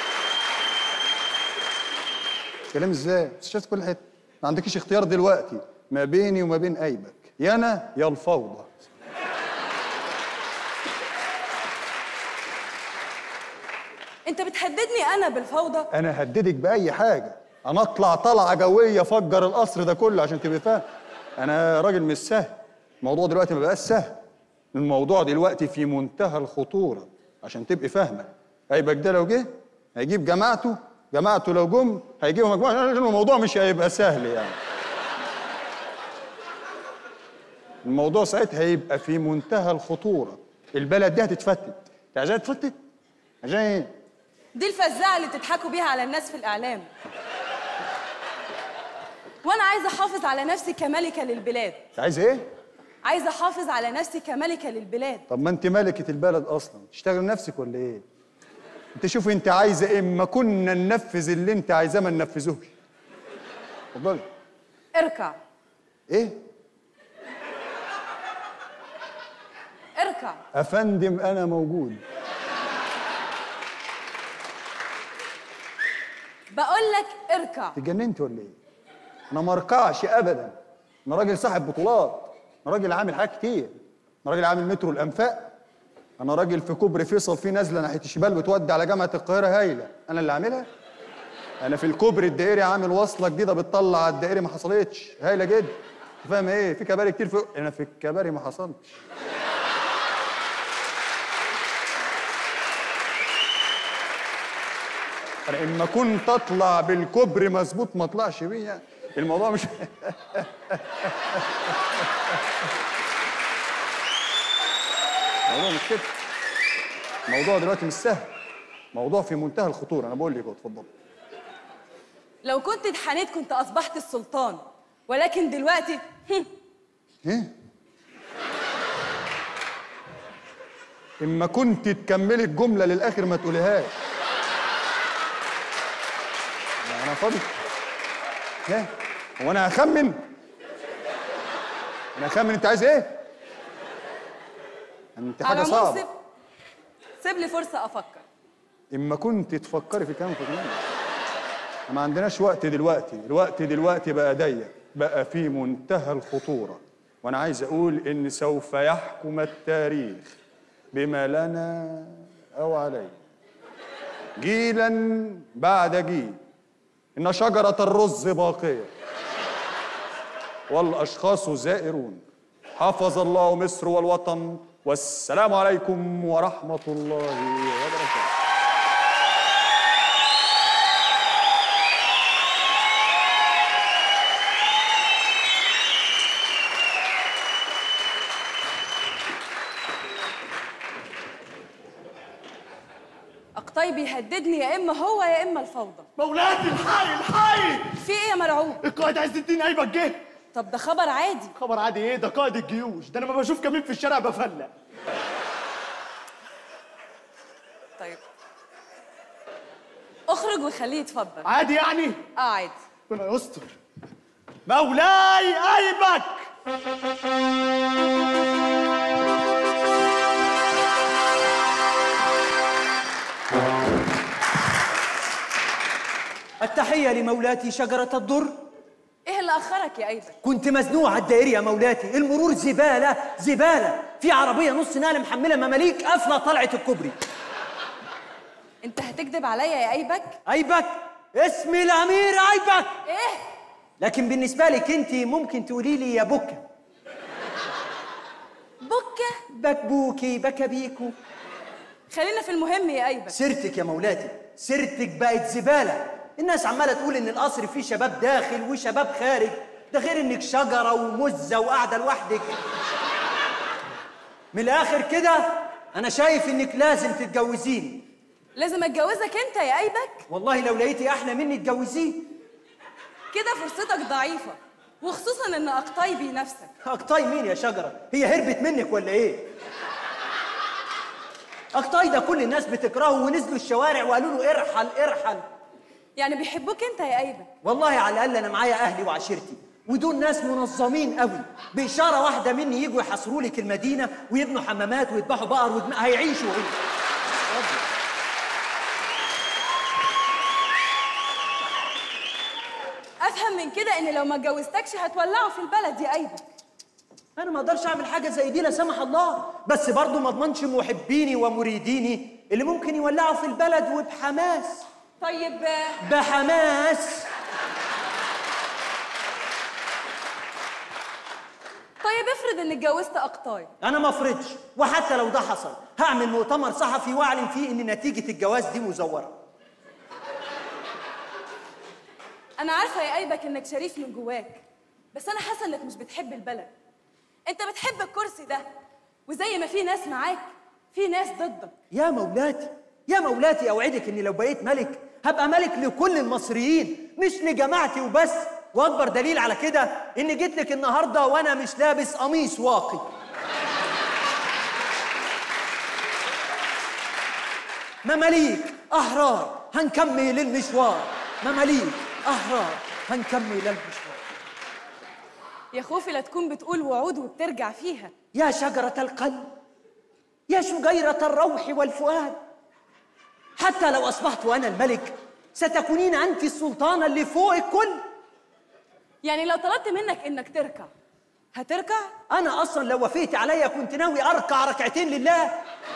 كلام إزاي؟ مستشفيات في كل حتة. ما عندكيش اختيار دلوقتي ما بيني وما بين قايبك، يا أنا يا الفوضى. أنت بتهددني أنا بالفوضى؟ أنا هددك بأي حاجة، أنا أطلع طلعة جوية أفجر القصر ده كله عشان تبقى فاهم. أنا راجل مش سهل، الموضوع دلوقتي ما بقاش سهل، الموضوع دلوقتي في منتهى الخطورة عشان تبقي فاهمة. قايبك ده لو جه هيجيب جماعته لو جم هيجيبوا مجموعة، الموضوع مش هيبقى سهل يعني. الموضوع ساعتها هيبقى في منتهى الخطورة، البلد دي هتتفتت. انت عايزاها تتفتت؟ عشان ايه؟ دي الفزاعة اللي بتضحكوا بيها على الناس في الإعلام. وأنا عايزة أحافظ على نفسي كملكة للبلاد. انت عايزة ايه؟ عايزة أحافظ على نفسي كملكة للبلاد. طب ما انت ملكة البلد أصلا، تشتغل نفسك ولا ايه؟ انت شوفي انت عايزة ايه، اما كنا ننفذ اللي انت عايزاه ما ننفذوش. اتفضلي. اركع. ايه؟ اركع. أفندم أنا موجود. بقول لك اركع. اتجننت ولا ايه؟ انا ما اركعش ابدا، انا راجل صاحب بطولات، انا راجل عامل حاجات كتير، انا راجل عامل مترو الانفاق، انا راجل في كوبري فيصل في نازله ناحيه الشمال بتودي على جامعه القاهره هايله، انا اللي عاملها. انا في الكوبري الدائري عامل وصله جديده بتطلع على الدائري ما حصلتش، هايله جدا. انت فاهم ايه؟ في كباري كتير انا في الكباري ما حصلتش. انا اما كنت اطلع بالكوبري مظبوط ما اطلعش بيه يعني. الموضوع مش الموضوع مش كده. الموضوع دلوقتي مش سهل، موضوع في منتهى الخطوره. انا بقول لك اتفضل. لو كنت اتحنيت كنت اصبحت السلطان، ولكن دلوقتي ايه؟ اما كنت تكملي الجمله للاخر ما تقوليهاش. انا فاضي. ايه؟ هو انا هخمن؟ انا هخمن انت عايز ايه؟ انت حاجه صعبه. سيب لي فرصه افكر. اما كنت تفكري في كلام فضلان. ما عندناش وقت دلوقتي، الوقت دلوقتي بقى ضيق، بقى في منتهى الخطوره، وانا عايز اقول ان سوف يحكم التاريخ بما لنا او علينا جيلا بعد جيل. إن شجرة الرز باقية والأشخاص زائرون. حفظ الله مصر والوطن، والسلام عليكم ورحمة الله وبركاته. أقطاي بيهددني، يا إما هو يا إما الفوضى. مولاتي الحي في إيه يا مرعوب؟ القائد عز الدين أيبك جه. طب ده خبر عادي. خبر عادي إيه؟ ده قائد الجيوش، ده أنا ما بشوف كمين في الشارع بفلق. طيب اخرج وخليه يتفضل. عادي يعني؟ عادي. ربنا يستر. مولاي قلبك. التحية لمولاتي شجرة الدر. ايه اللي اخرك يا ايبك؟ كنت مزنوق على الدائري يا مولاتي، المرور زبالة زبالة، في عربية نص نقل محملة مماليك قافلة طلعت الكوبري. انت هتكذب عليا يا ايبك؟ ايبك؟ اسمي الامير ايبك. ايه؟ لكن بالنسبة لك انت ممكن تقولي لي يا بكة. بكة؟ بكبوكي بكبيكو. خلينا في المهم يا ايبك. سيرتك يا مولاتي، سيرتك بقت زبالة. الناس عمالة تقول إن القصر فيه شباب داخل وشباب خارج، ده غير إنك شجرة ومزة وقاعدة لوحدك. من الآخر كده أنا شايف إنك لازم تتجوزيني. لازم أتجوزك أنت يا أيبك؟ والله لو لقيتي أحلى مني تجوزيه. كده فرصتك ضعيفة، وخصوصاً إن أقطاي بنفسك. أقطاي مين يا شجرة؟ هي هربت منك ولا إيه؟ أقطاي ده كل الناس بتكرهه ونزلوا الشوارع وقالوا له ارحل ارحل. يعني بيحبوك انت يا ايبك؟ والله على الاقل انا معايا اهلي وعشيرتي، ودول ناس منظمين قوي، باشاره واحده مني يجوا يحاصروا لك المدينه ويبنوا حمامات ويذبحوا بقر هيعيشوا ايه؟ افهم من كده ان لو ما اتجوزتكش هتولعوا في البلد يا ايبك. انا ما اقدرش اعمل حاجه زي دي لا سمح الله، بس برضه ما اضمنش محبيني ومريديني اللي ممكن يولعوا في البلد وبحماس. طيب بحماس. طيب افرض اني اتجوزت اقطاي. انا ما افرضش، وحتى لو ده حصل هعمل مؤتمر صحفي واعلن فيه ان نتيجه الجواز دي مزوره. انا عارفه يا ايبك انك شريف من جواك، بس انا حاسه انك مش بتحب البلد. انت بتحب الكرسي ده، وزي ما في ناس معاك في ناس ضدك. يا مولاتي يا مولاتي، اوعدك اني لو بقيت ملك هبقى ملك لكل المصريين مش لجماعتي وبس. واكبر دليل على كده اني جيت لك النهارده وانا مش لابس قميص واقي. مماليك احرار هنكمل المشوار، مماليك احرار هنكمل المشوار. يا خوفي لا تكون بتقول وعود وبترجع فيها. يا شجرة القلب، يا شجيرة الروح والفؤاد، حتى لو أصبحت أنا الملك ستكونين أنت السلطانة اللي فوق الكل. يعني لو طلبت منك إنك تركع هتركع؟ أنا أصلاً لو وافقت عليا كنت ناوي أركع ركعتين لله.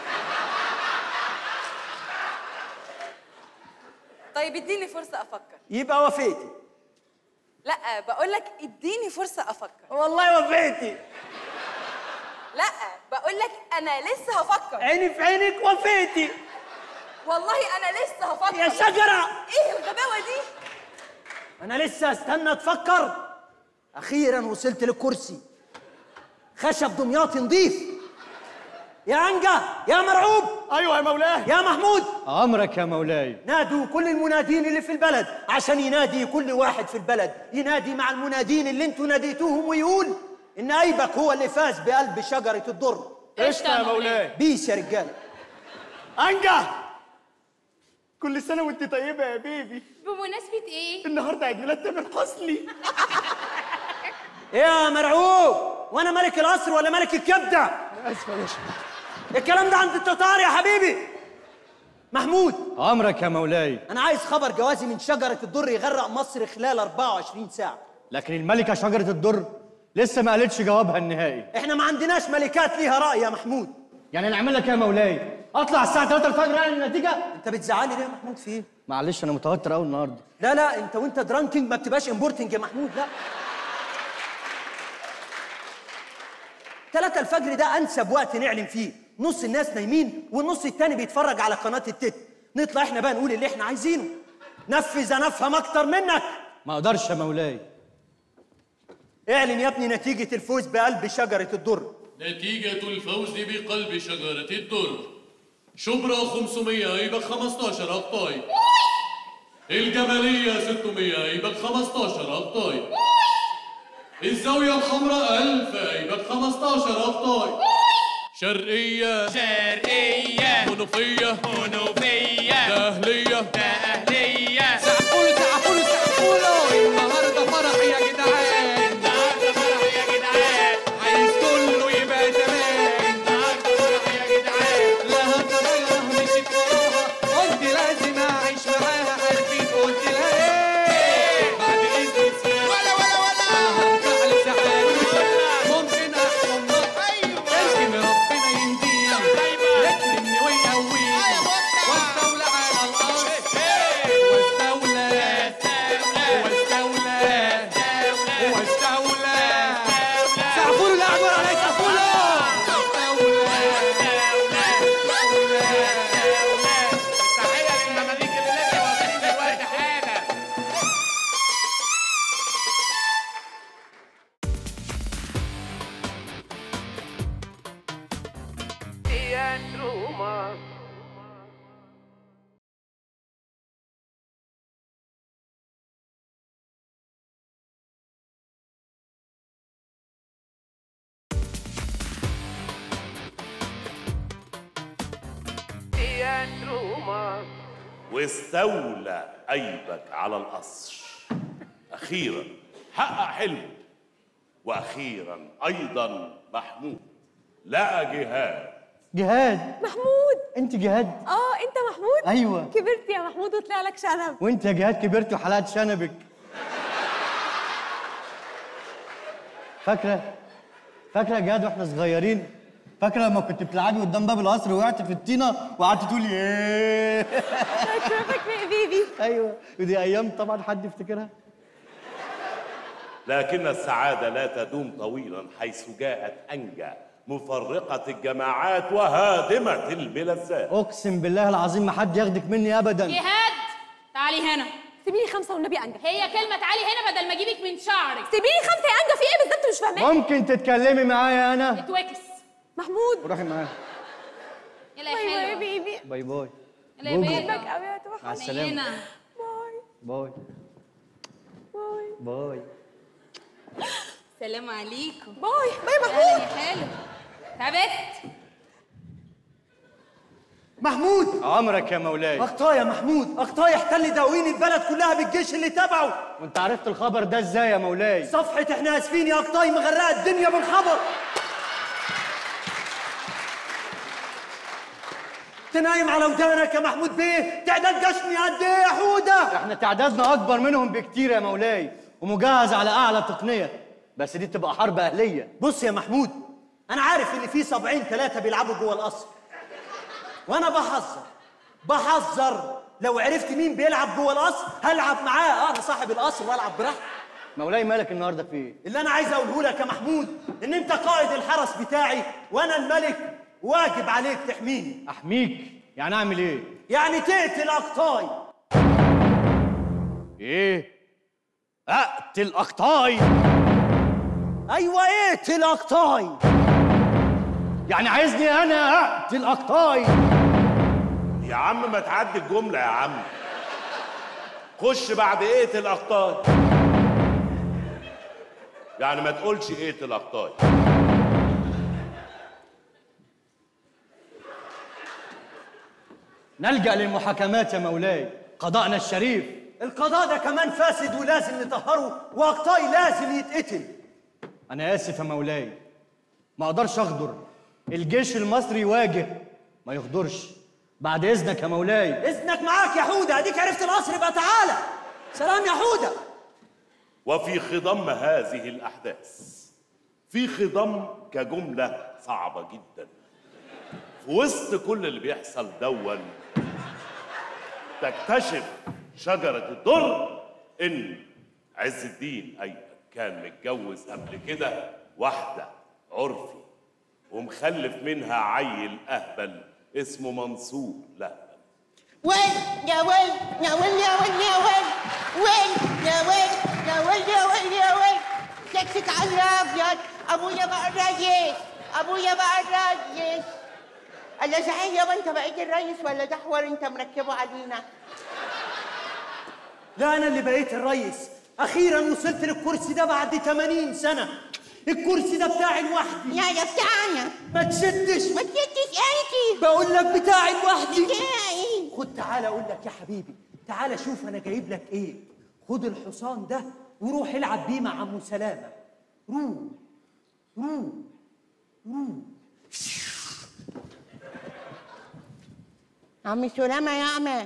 طيب اديني فرصة أفكر. يبقى وافقتي. لا بقول لك اديني فرصة أفكر. والله وافقتي. لا بقول لك أنا لسه هفكر. عيني في عينك وافقتي. والله أنا لسه هفكر. يا شجرة إيه الغباوة دي؟ أنا لسه استنى تفكر. أخيراً وصلت للكرسي، خشب دمياطي نضيف. يا عنجة يا مرعوب. ايوه يا مولاي. يا محمود. امرك يا مولاي. نادوا كل المنادين اللي في البلد عشان ينادي كل واحد في البلد، ينادي مع المنادين اللي انتوا ناديتوهم ويقول ان ايبك هو اللي فاز بقلب شجرة الدر. قشطة يا مولاي. بيس يا رجالة. أنجة كل سنة وانت طيبة يا بيبي. بمناسبة ايه؟ النهارده عيد ميلاد تامر حسني. ايه يا مرعوب، وانا ملك القصر ولا ملك الكبدة؟ انا اسف يا باشا. الكلام ده عند التتار يا حبيبي. محمود. امرك يا مولاي. انا عايز خبر جوازي من شجرة الدر يغرق مصر خلال 24 ساعة. لكن الملكة شجرة الدر لسه ما قالتش جوابها النهائي. احنا ما عندناش ملكات ليها رأي يا محمود. يعني نعمل لك ايه يا مولاي؟ اطلع الساعة 3 الفجر يعني النتيجة؟ انت بتزعلي ليه يا محمود في ايه؟ معلش انا متوتر قوي النهارده. لا انت وانت درانكينج ما بتبقاش امبورتنج يا محمود. لا 3 الفجر ده انسب وقت نعلن فيه، نص الناس نايمين والنص التاني بيتفرج على قناة التت، نطلع احنا بقى نقول اللي احنا عايزينه. نفذ انا افهم اكتر منك. ما اقدرش يا مولاي. اعلن يا ابني نتيجة الفوز بقلب شجرة الدر. نتيجة الفوز بقلب شجرة الدر: شبرا 500 ايبك 15 أقطاي، الجمالية 600 ايبك 15 أقطاي، الزاوية الحمراء 1000 ايبك 15 أقطاي، شرقية منوفية دهلية سقفولو النهارده فرح يا جدعان. معلومة. واستولى أيبك على القصر. أخيرا حقق حلمه. وأخيرا أيضا محمود لقى جهاد. جهاد محمود. انت جهاد؟ انت محمود؟ ايوه. كبرت يا محمود وطلع لك شنب. وانت يا جهاد كبرت وحلقت شنبك. فاكره يا جهاد واحنا صغيرين؟ فاكره لما كنت بتلعبي قدام باب القصر وقعت في الطينه وقعدت تقولي ايه؟ فاكره يا بيبي؟ ايوه، ودي ايام طبعا حد يفتكرها. لكن السعادة لا تدوم طويلا حيث جاءت أنجى مفرقة الجماعات وهادمة الملذات. اقسم بالله العظيم ما حد ياخدك مني ابدا. جهاد تعالي هنا. سيبي لي 5 والنبي يا انجا. هي كلمة تعالي هنا بدل ما اجيبك من شعرك. سيبي لي 5 يا انجا، في ايه بالظبط مش فاهماه؟ ممكن تتكلمي معايا انا؟ اتوكس. محمود روحي معايا. يلا يا حلوة. باي يا بيبي. باي باي. يلا يا بيبي. بحبك قوي يا توحش. مع السلامة. باي باي. باي. سلام عليكم. باي باي يلا محمود. يا حلو. تعبت؟ محمود عمرك يا مولاي. اخطاء يا محمود، اخطاء يحتل دواوين البلد كلها بالجيش اللي تبعه. وانت عرفت الخبر ده ازاي يا مولاي؟ صفحة احنا اسفين يا اخطاء مغرقة الدنيا بالخبر. تنايم على ودانك يا محمود بيه، تعداد جشني قد ايه يا حودة؟ احنا تعدادنا اكبر منهم بكتير يا مولاي، ومجهز على اعلى تقنية، بس دي تبقى حرب اهلية. بص يا محمود، انا عارف ان في 70 3 بيلعبوا جوه القصر، وانا بحذر لو عرفت مين بيلعب جوه القصر هلعب معاه. انا صاحب القصر والعب براحتي. مولاي مالك النهارده في ايه؟ اللي انا عايز اقوله لك يا محمود ان انت قائد الحرس بتاعي وانا الملك، واجب عليك تحميني. احميك؟ يعني اعمل ايه؟ يعني تقتل اقطاي. ايه؟ اقتل اقطاي؟ ايوه اقتل اقطاي. يعني عايزني انا اقتل اقطاي؟ يا عم ما تعدي الجملة يا عم. خش بعد اقتل اقطاي. يعني ما تقولش اقتل اقطاي. نلجأ للمحاكمات يا مولاي، قضاءنا الشريف. القضاء ده كمان فاسد ولازم نطهره، واقطاي لازم يتقتل. انا اسف يا مولاي، ما اقدرش اغدر. الجيش المصري يواجه ما يغدرش. بعد اذنك يا مولاي. اذنك معاك يا حوده، اديك عرفت القصر يبقى تعالى. سلام يا حوده. وفي خضم هذه الأحداث، في خضم كجملة صعبة جدا، في وسط كل اللي بيحصل دون تكتشف شجرة الدر إن عز الدين أيبك كان متجوز قبل كده واحدة عرفي ومخلف منها عيل أهبل اسمه منصور لهبل. وين يا وين يا وين يا وين يا وين وين يا وين يا وين يا وين يا وين شكشك على الابيض. ابويا بقى الريس، ابويا بقى الريس. الا صحيح يابا انت بقيت الريس ولا ده حوار انت مركبه علينا؟ لا انا اللي بقيت الريس. اخيرا وصلت للكرسي ده بعد 80 سنه. الكرسي ده بتاعي لوحدي. يا بتاعنا. ما تشدش انتي. بقول لك بتاعي لوحدي. بتاعي. خد تعالى اقول لك يا حبيبي، تعالى شوف انا جايب لك ايه. خد الحصان ده وروح العب بيه مع عمو سلامه. روح. عمي سلامه يا عمي.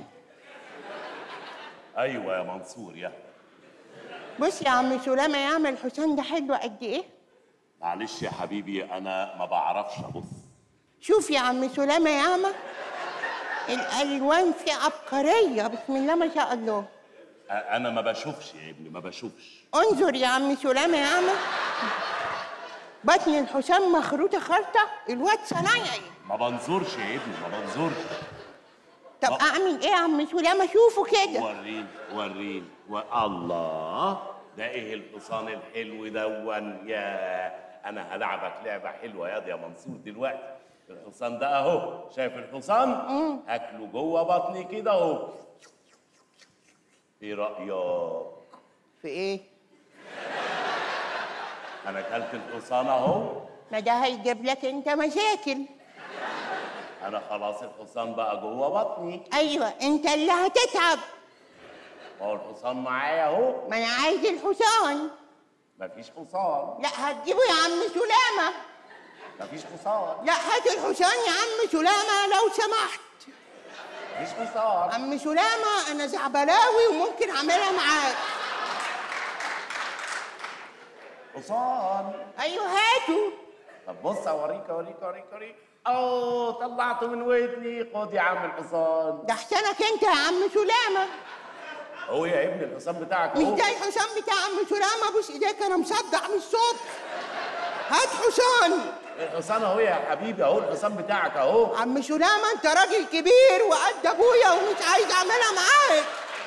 أيوة يا منصور يا. بص يا عمي سلامه يا عمي، الحصان ده حلو قد ايه؟ معلش يا حبيبي أنا ما بعرفش أبص. شوف يا عمي سلامه يا عمي، الالوان فيه عبقريه بسم الله ما شاء الله. أنا ما بشوفش يا ابني، ما بشوفش. انظر يا عمي سلامه يا عمي، بطن الحصان مخروطه خرطه، الواد صنايعي. ما بنظرش يا ابني، ما بنظرش. طب اعمل ايه يا عمي سلامه؟ شوفه كده. وريني الله، ده ايه الحصان الحلو دون يا. انا هلعبك لعبه حلوه يا منصور دلوقتي. الحصان ده اهو، شايف الحصان؟ هاكله جوه بطني كده اهو. ايه رايك؟ في ايه؟ انا اكلت الحصان اهو. ما ده هيجيب لك انت مشاكل. انا خلاص الحصان بقى جوه بطني. ايوه انت اللي هتتعب. ما هو الحصان معايا اهو. ما انا عايز الحصان. مفيش حصان. لا هتجيبه يا عم سلامه. مفيش حصان. لا هات الحصان يا عم سلامه لو سمحت. مفيش حصان. عم سلامه انا زعبلاوي وممكن اعملها معاك. حصان. ايوه هاته. طب بص اوريك. اوه طلعته من ودني. خد يا عم الحصان. ده احسنك انت يا عم سلامه. هو يا ابني الحصان بتاعك مش اهو. ده الحصان بتاع عم سلامه. بوس ايديك انا مصدع من الصبح. هات حصان. الحصان اهو يا حبيبي اهو. الحصان بتاعك اهو. عم سلامه انت راجل كبير وقد ابويا ومش عايز اعملها معاك.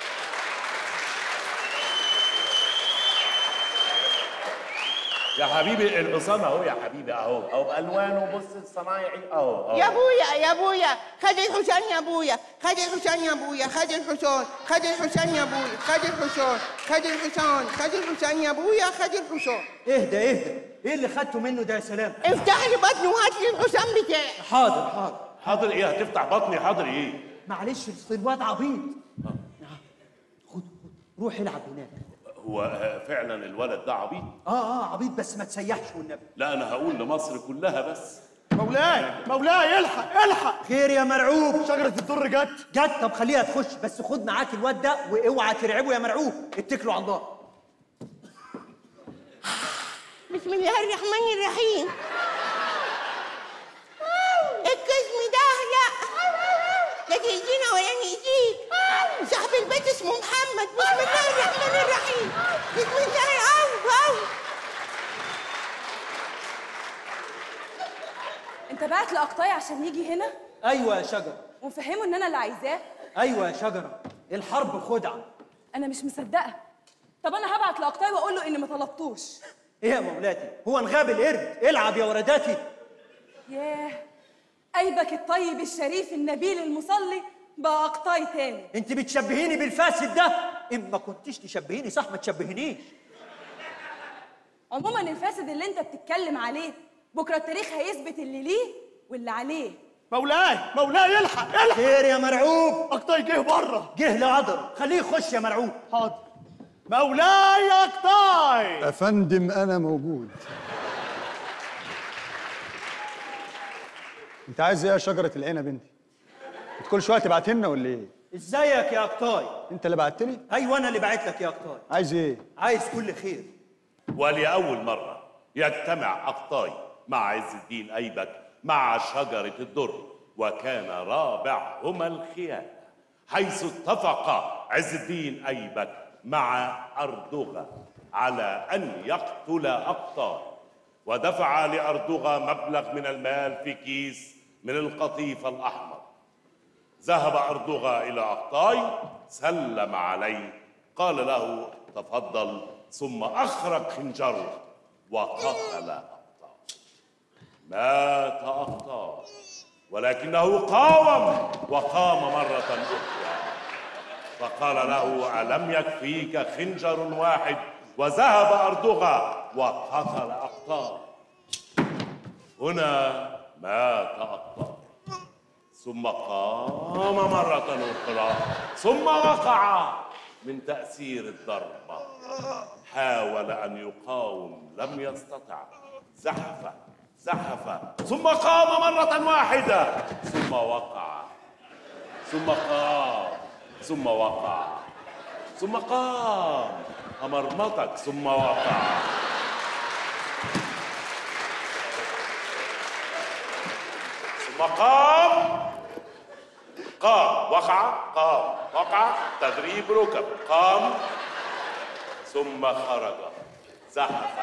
يا حبيبي الحصان اهو يا حبيبي اهو بالوانه. بص الصنايعي اهو. يا ابويا خد الحصان يا ابويا. خد الحصان يا ابويا. خد الحصان. خد الحصان يا ابويا. خد الحصان. خد الحصان. خد الحصان يا ابويا. خد الحصان. اهدى. ايه اللي خدته منه ده يا سلام؟ افتح لي بطني وهات لي الحصان بتاعي. حاضر. حاضر ايه؟ هتفتح بطني حاضر ايه؟ معلش الواد عبيط. خد روح العب هناك. هو فعلا الولد ده عبيط؟ عبيط بس ما تسيحش والنبي. لا انا هقول لمصر كلها بس. مولاي الحق. خير يا مرعوب. شجرة الدر جت. طب خليها تخش بس خد معاك الواد ده واوعى ترعبه يا مرعوب. اتكلوا على الله. بسم الله الرحمن الرحيم. القسم ده لا تأذينا ولا نأذيك. صاحب البيت اسمه محمد. بسم الله الرحمن الرحيم. بسم الله. انت بعت لقطاي عشان يجي هنا ايوه يا شجره. ومفهمه ان انا اللي عايزاه. ايوه يا شجره. الحرب خدعه. انا مش مصدقه. طب انا هبعت لقطاي واقول له اني ما طلبتوش. ايه يا مولاتي؟ هو انغاب القرد؟ العب يا ورداتي. ياه قلبك الطيب الشريف النبيل المصلي بقى قطاي تاني. انت بتشبهيني بالفاسد ده؟ ان ما كنتيش تشبهيني صح ما تشبهنيش. عموما الفاسد اللي انت بتتكلم عليه بكره التاريخ هيثبت اللي ليه واللي عليه. مولاي الحق. خير يا مرعوب. اقطاي جه بره. جه لعذر. خليه يخش يا مرعوب. حاضر. مولاي يا اقطاي. افندم انا موجود. انت عايز ايه يا شجره العنب انت؟ كل شويه تبعت لنا ولا ايه؟ ازيك يا اقطاي؟ انت اللي بعت لي؟ ايوه انا اللي بعت لك يا اقطاي. عايز ايه؟ عايز كل خير. ولأول مرة يجتمع أقطاي مع عز الدين أيبك مع شجرة الدر، وكان رابعهما الخيانة، حيث اتفق عز الدين أيبك مع أردوغا على أن يقتل أقطاي، ودفع لأردوغا مبلغ من المال في كيس من القطيف الأحمر. ذهب أردوغا إلى أقطاي، سلم عليه، قال له تفضل، ثم أخرج خنجره وقتل أقطاي. مات أقطاي ولكنه قاوم وقام مرة أخرى، فقال له ألم يكفيك خنجر واحد؟ وذهب أردوغا وقتل أقطاي. هنا مات أقطاي، ثم قام مرة أخرى، ثم وقع من تأثير الضربة. حاول أن يقاوم لم يستطع، زحف ثم قام مرة واحدة، ثم وقع، ثم قام، ثم وقع، ثم قام أمرمطك، ثم وقع، ثم قام، وقع، قام، وقع، تدريب ركب، قام ثم خرج، زحف.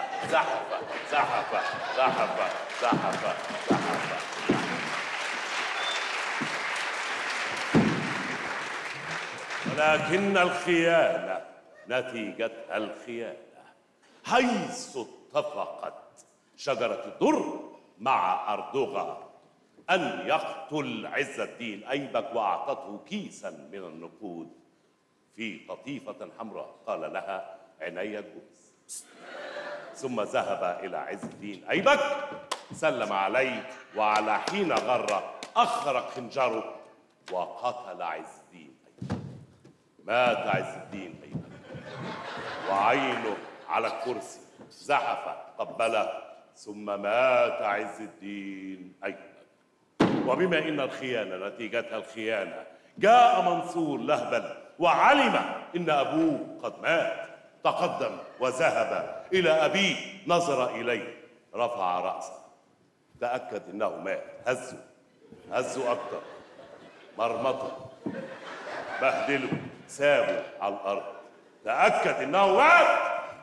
ولكن الخيانة نتيجتها الخيانة، حيث اتفقت شجرة الدر مع أردوغا أن يقتل عز الدين أيبك، وأعطته كيسا من النقود في قطيفة حمراء، قال لها عناية جوز. ثم ذهب إلى عز الدين أيبك، سلم عليه، وعلى حين غرة أخرج خنجره وقتل عز الدين أيبك. مات عز الدين أيبك وعينه على الكرسي زحف قبله، ثم مات عز الدين أيبك. وبما إن الخيانة نتيجتها الخيانة، جاء منصور لهبل وعلم إن أبوه قد مات، تقدم وذهب إلى أبيه، نظر إليه، رفع رأسه، تأكد إنه مات، هزه أكتر، مرمطه، بهدله، سابه على الأرض، تأكد إنه مات.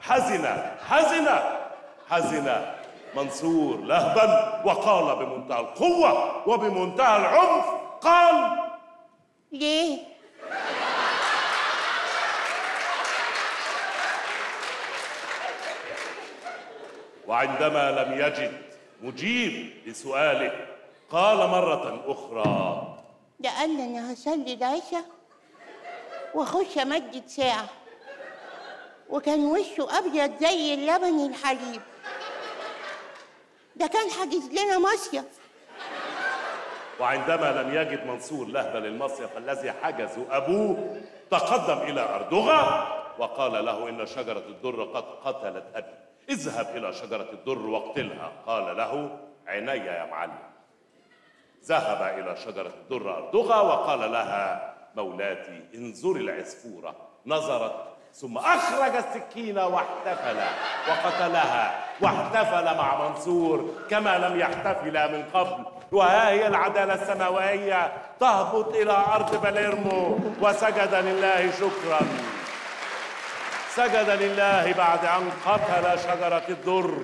حزن منصور لهبل وقال بمنتهى القوة وبمنتهى العنف، قال: ليه؟ وعندما لم يجد مجيب لسؤاله قال مرة أخرى: ده قال لي أنا هصلي العشاء وأخش أمجد ساعة، وكان وشه أبيض زي اللبن الحليب. ده كان حاجز لنا مصيف. وعندما لم يجد منصور لهبل المصيف الذي حجزه أبوه، تقدم إلى أردغة وقال له: إن شجرة الدر قد قتلت أبي، اذهب إلى شجرة الدر واقتلها. قال له: عيني يا معلم. ذهب إلى شجرة الدر أردغة وقال لها: مولاتي انظري العصفورة. نظرت ثم أخرج السكين واحتفل وقتلها، واحتفل مع منصور كما لم يحتفل من قبل. وها هي العدالة السماوية تهبط إلى أرض باليرمو، وسجد لله شكرا. سجد لله بعد أن قتل شجرة الدر.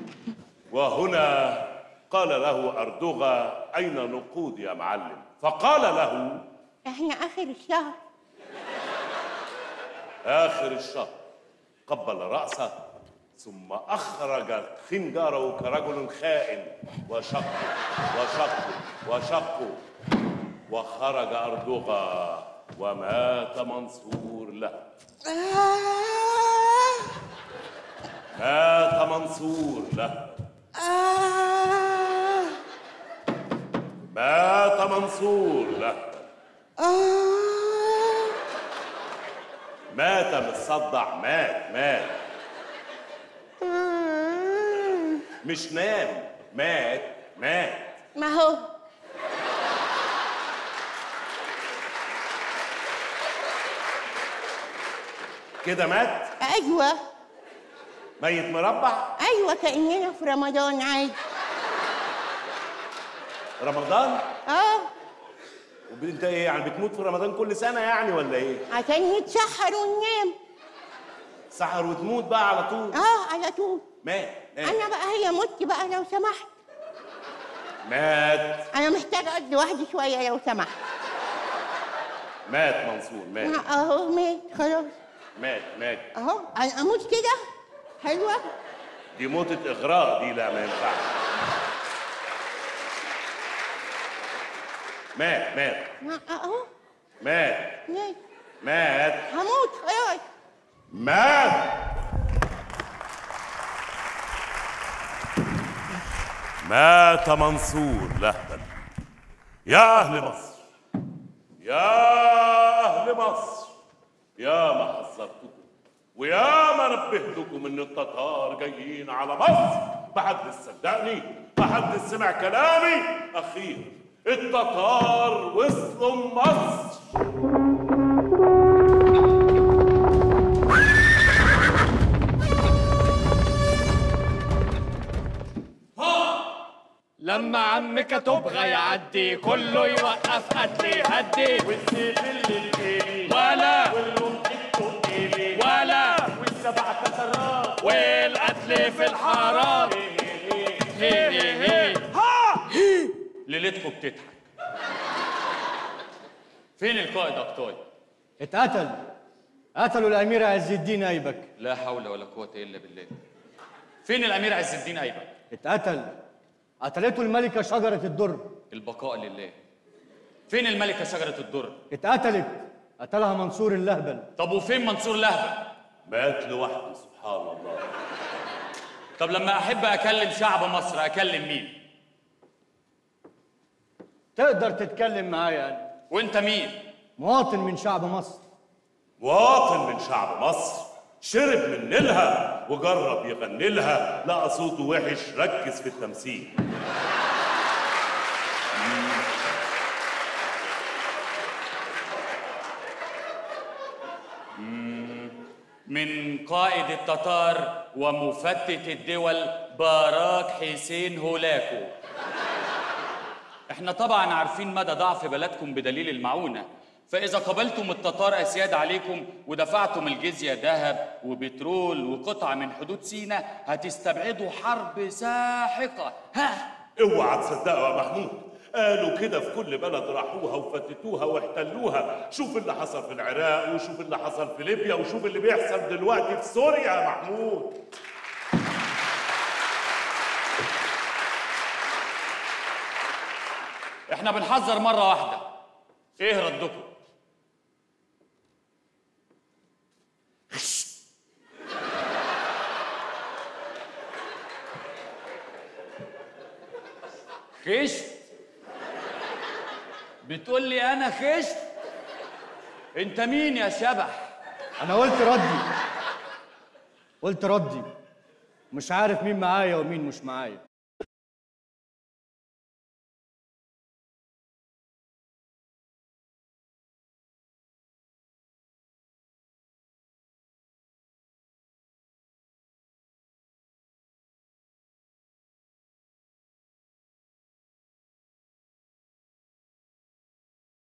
وهنا قال له أردغة: أين نقود يا معلم؟ فقال له: احنا آخر الشهر. آخر الشهر. قبل رأسه ثم أخرج خنجره كرجل خائن وشقه وخرج أردغة ومات منصور له. مات منصور له. مات منصور له. مات متصدع، مات مش نام، مات. ما هو كده مات؟ أيوة. ميت مربع؟ أيوة، كأننا في رمضان عادي. رمضان؟ وانت ايه يعني بتموت في رمضان كل سنة يعني ولا ايه؟ عشان نتسحر وننام. سحر وتموت بقى على طول؟ على طول. مات. أنا بقى هي مت بقى لو سمحت. مات. أنا محتاج أقعد لوحدي شوية لو سمحت. مات منصور، مات. أهو مات خلاص. مات. أهو أنا أموت كده؟ حلوة؟ دي موتة إغراء دي، لا ما ينفعش. مات. أهو مات. هموت خلاص. مات منصور لهبل. يا أهل مصر، يا ما حذرتكم ويا ما نبهتكم ان التتار جايين على مصر. محدش صدقني، محدش سمع كلامي. اخيرا التتار وصلوا مصر. لما عمك تبغى يعدي كله يوقف قتل يهدي، والسيف اللي الجيلي ولا والرمح التقيلي ولا والسبع كسرات والقتل في الحارات. هي ليلتكم بتضحك. فين القائد أقطاي؟ قتلوا الأمير عز الدين أيبك. لا حول ولا قوة إلا بالله. فين الأمير عز الدين أيبك؟ قتلته الملكة شجرة الدر. البقاء لله. فين الملكة شجرة الدر؟ قتلها منصور اللهبل. طب وفين منصور لهبل؟ مات لوحده سبحان الله. طب لما أحب أكلم شعب مصر أكلم مين؟ تقدر تتكلم معايا انا. وانت مين؟ مواطن من شعب مصر. مواطن من شعب مصر شرب من نيلها وجرب يغني لها، لقى صوته وحش ركز في التمثيل. من قائد التتار ومفتت الدول باراك حسين هولاكو. احنا طبعا عارفين مدى ضعف بلدكم بدليل المعونة، فإذا قبلتم التتار أسياد عليكم ودفعتم الجزية ذهب وبترول وقطعة من حدود سيناء هتستبعدوا حرب ساحقة. ها؟ اوعى تصدقوا يا محمود، قالوا كده في كل بلد راحوها وفتتوها واحتلوها. شوف اللي حصل في العراق وشوف اللي حصل في ليبيا وشوف اللي بيحصل دلوقتي في سوريا يا محمود. احنا بنحذر مرة واحدة، ايه ردكم؟ خشت؟ بتقول لي انا خشت؟ انت مين يا شبح؟ انا قلت ردي، مش عارف مين معايا ومين مش معايا.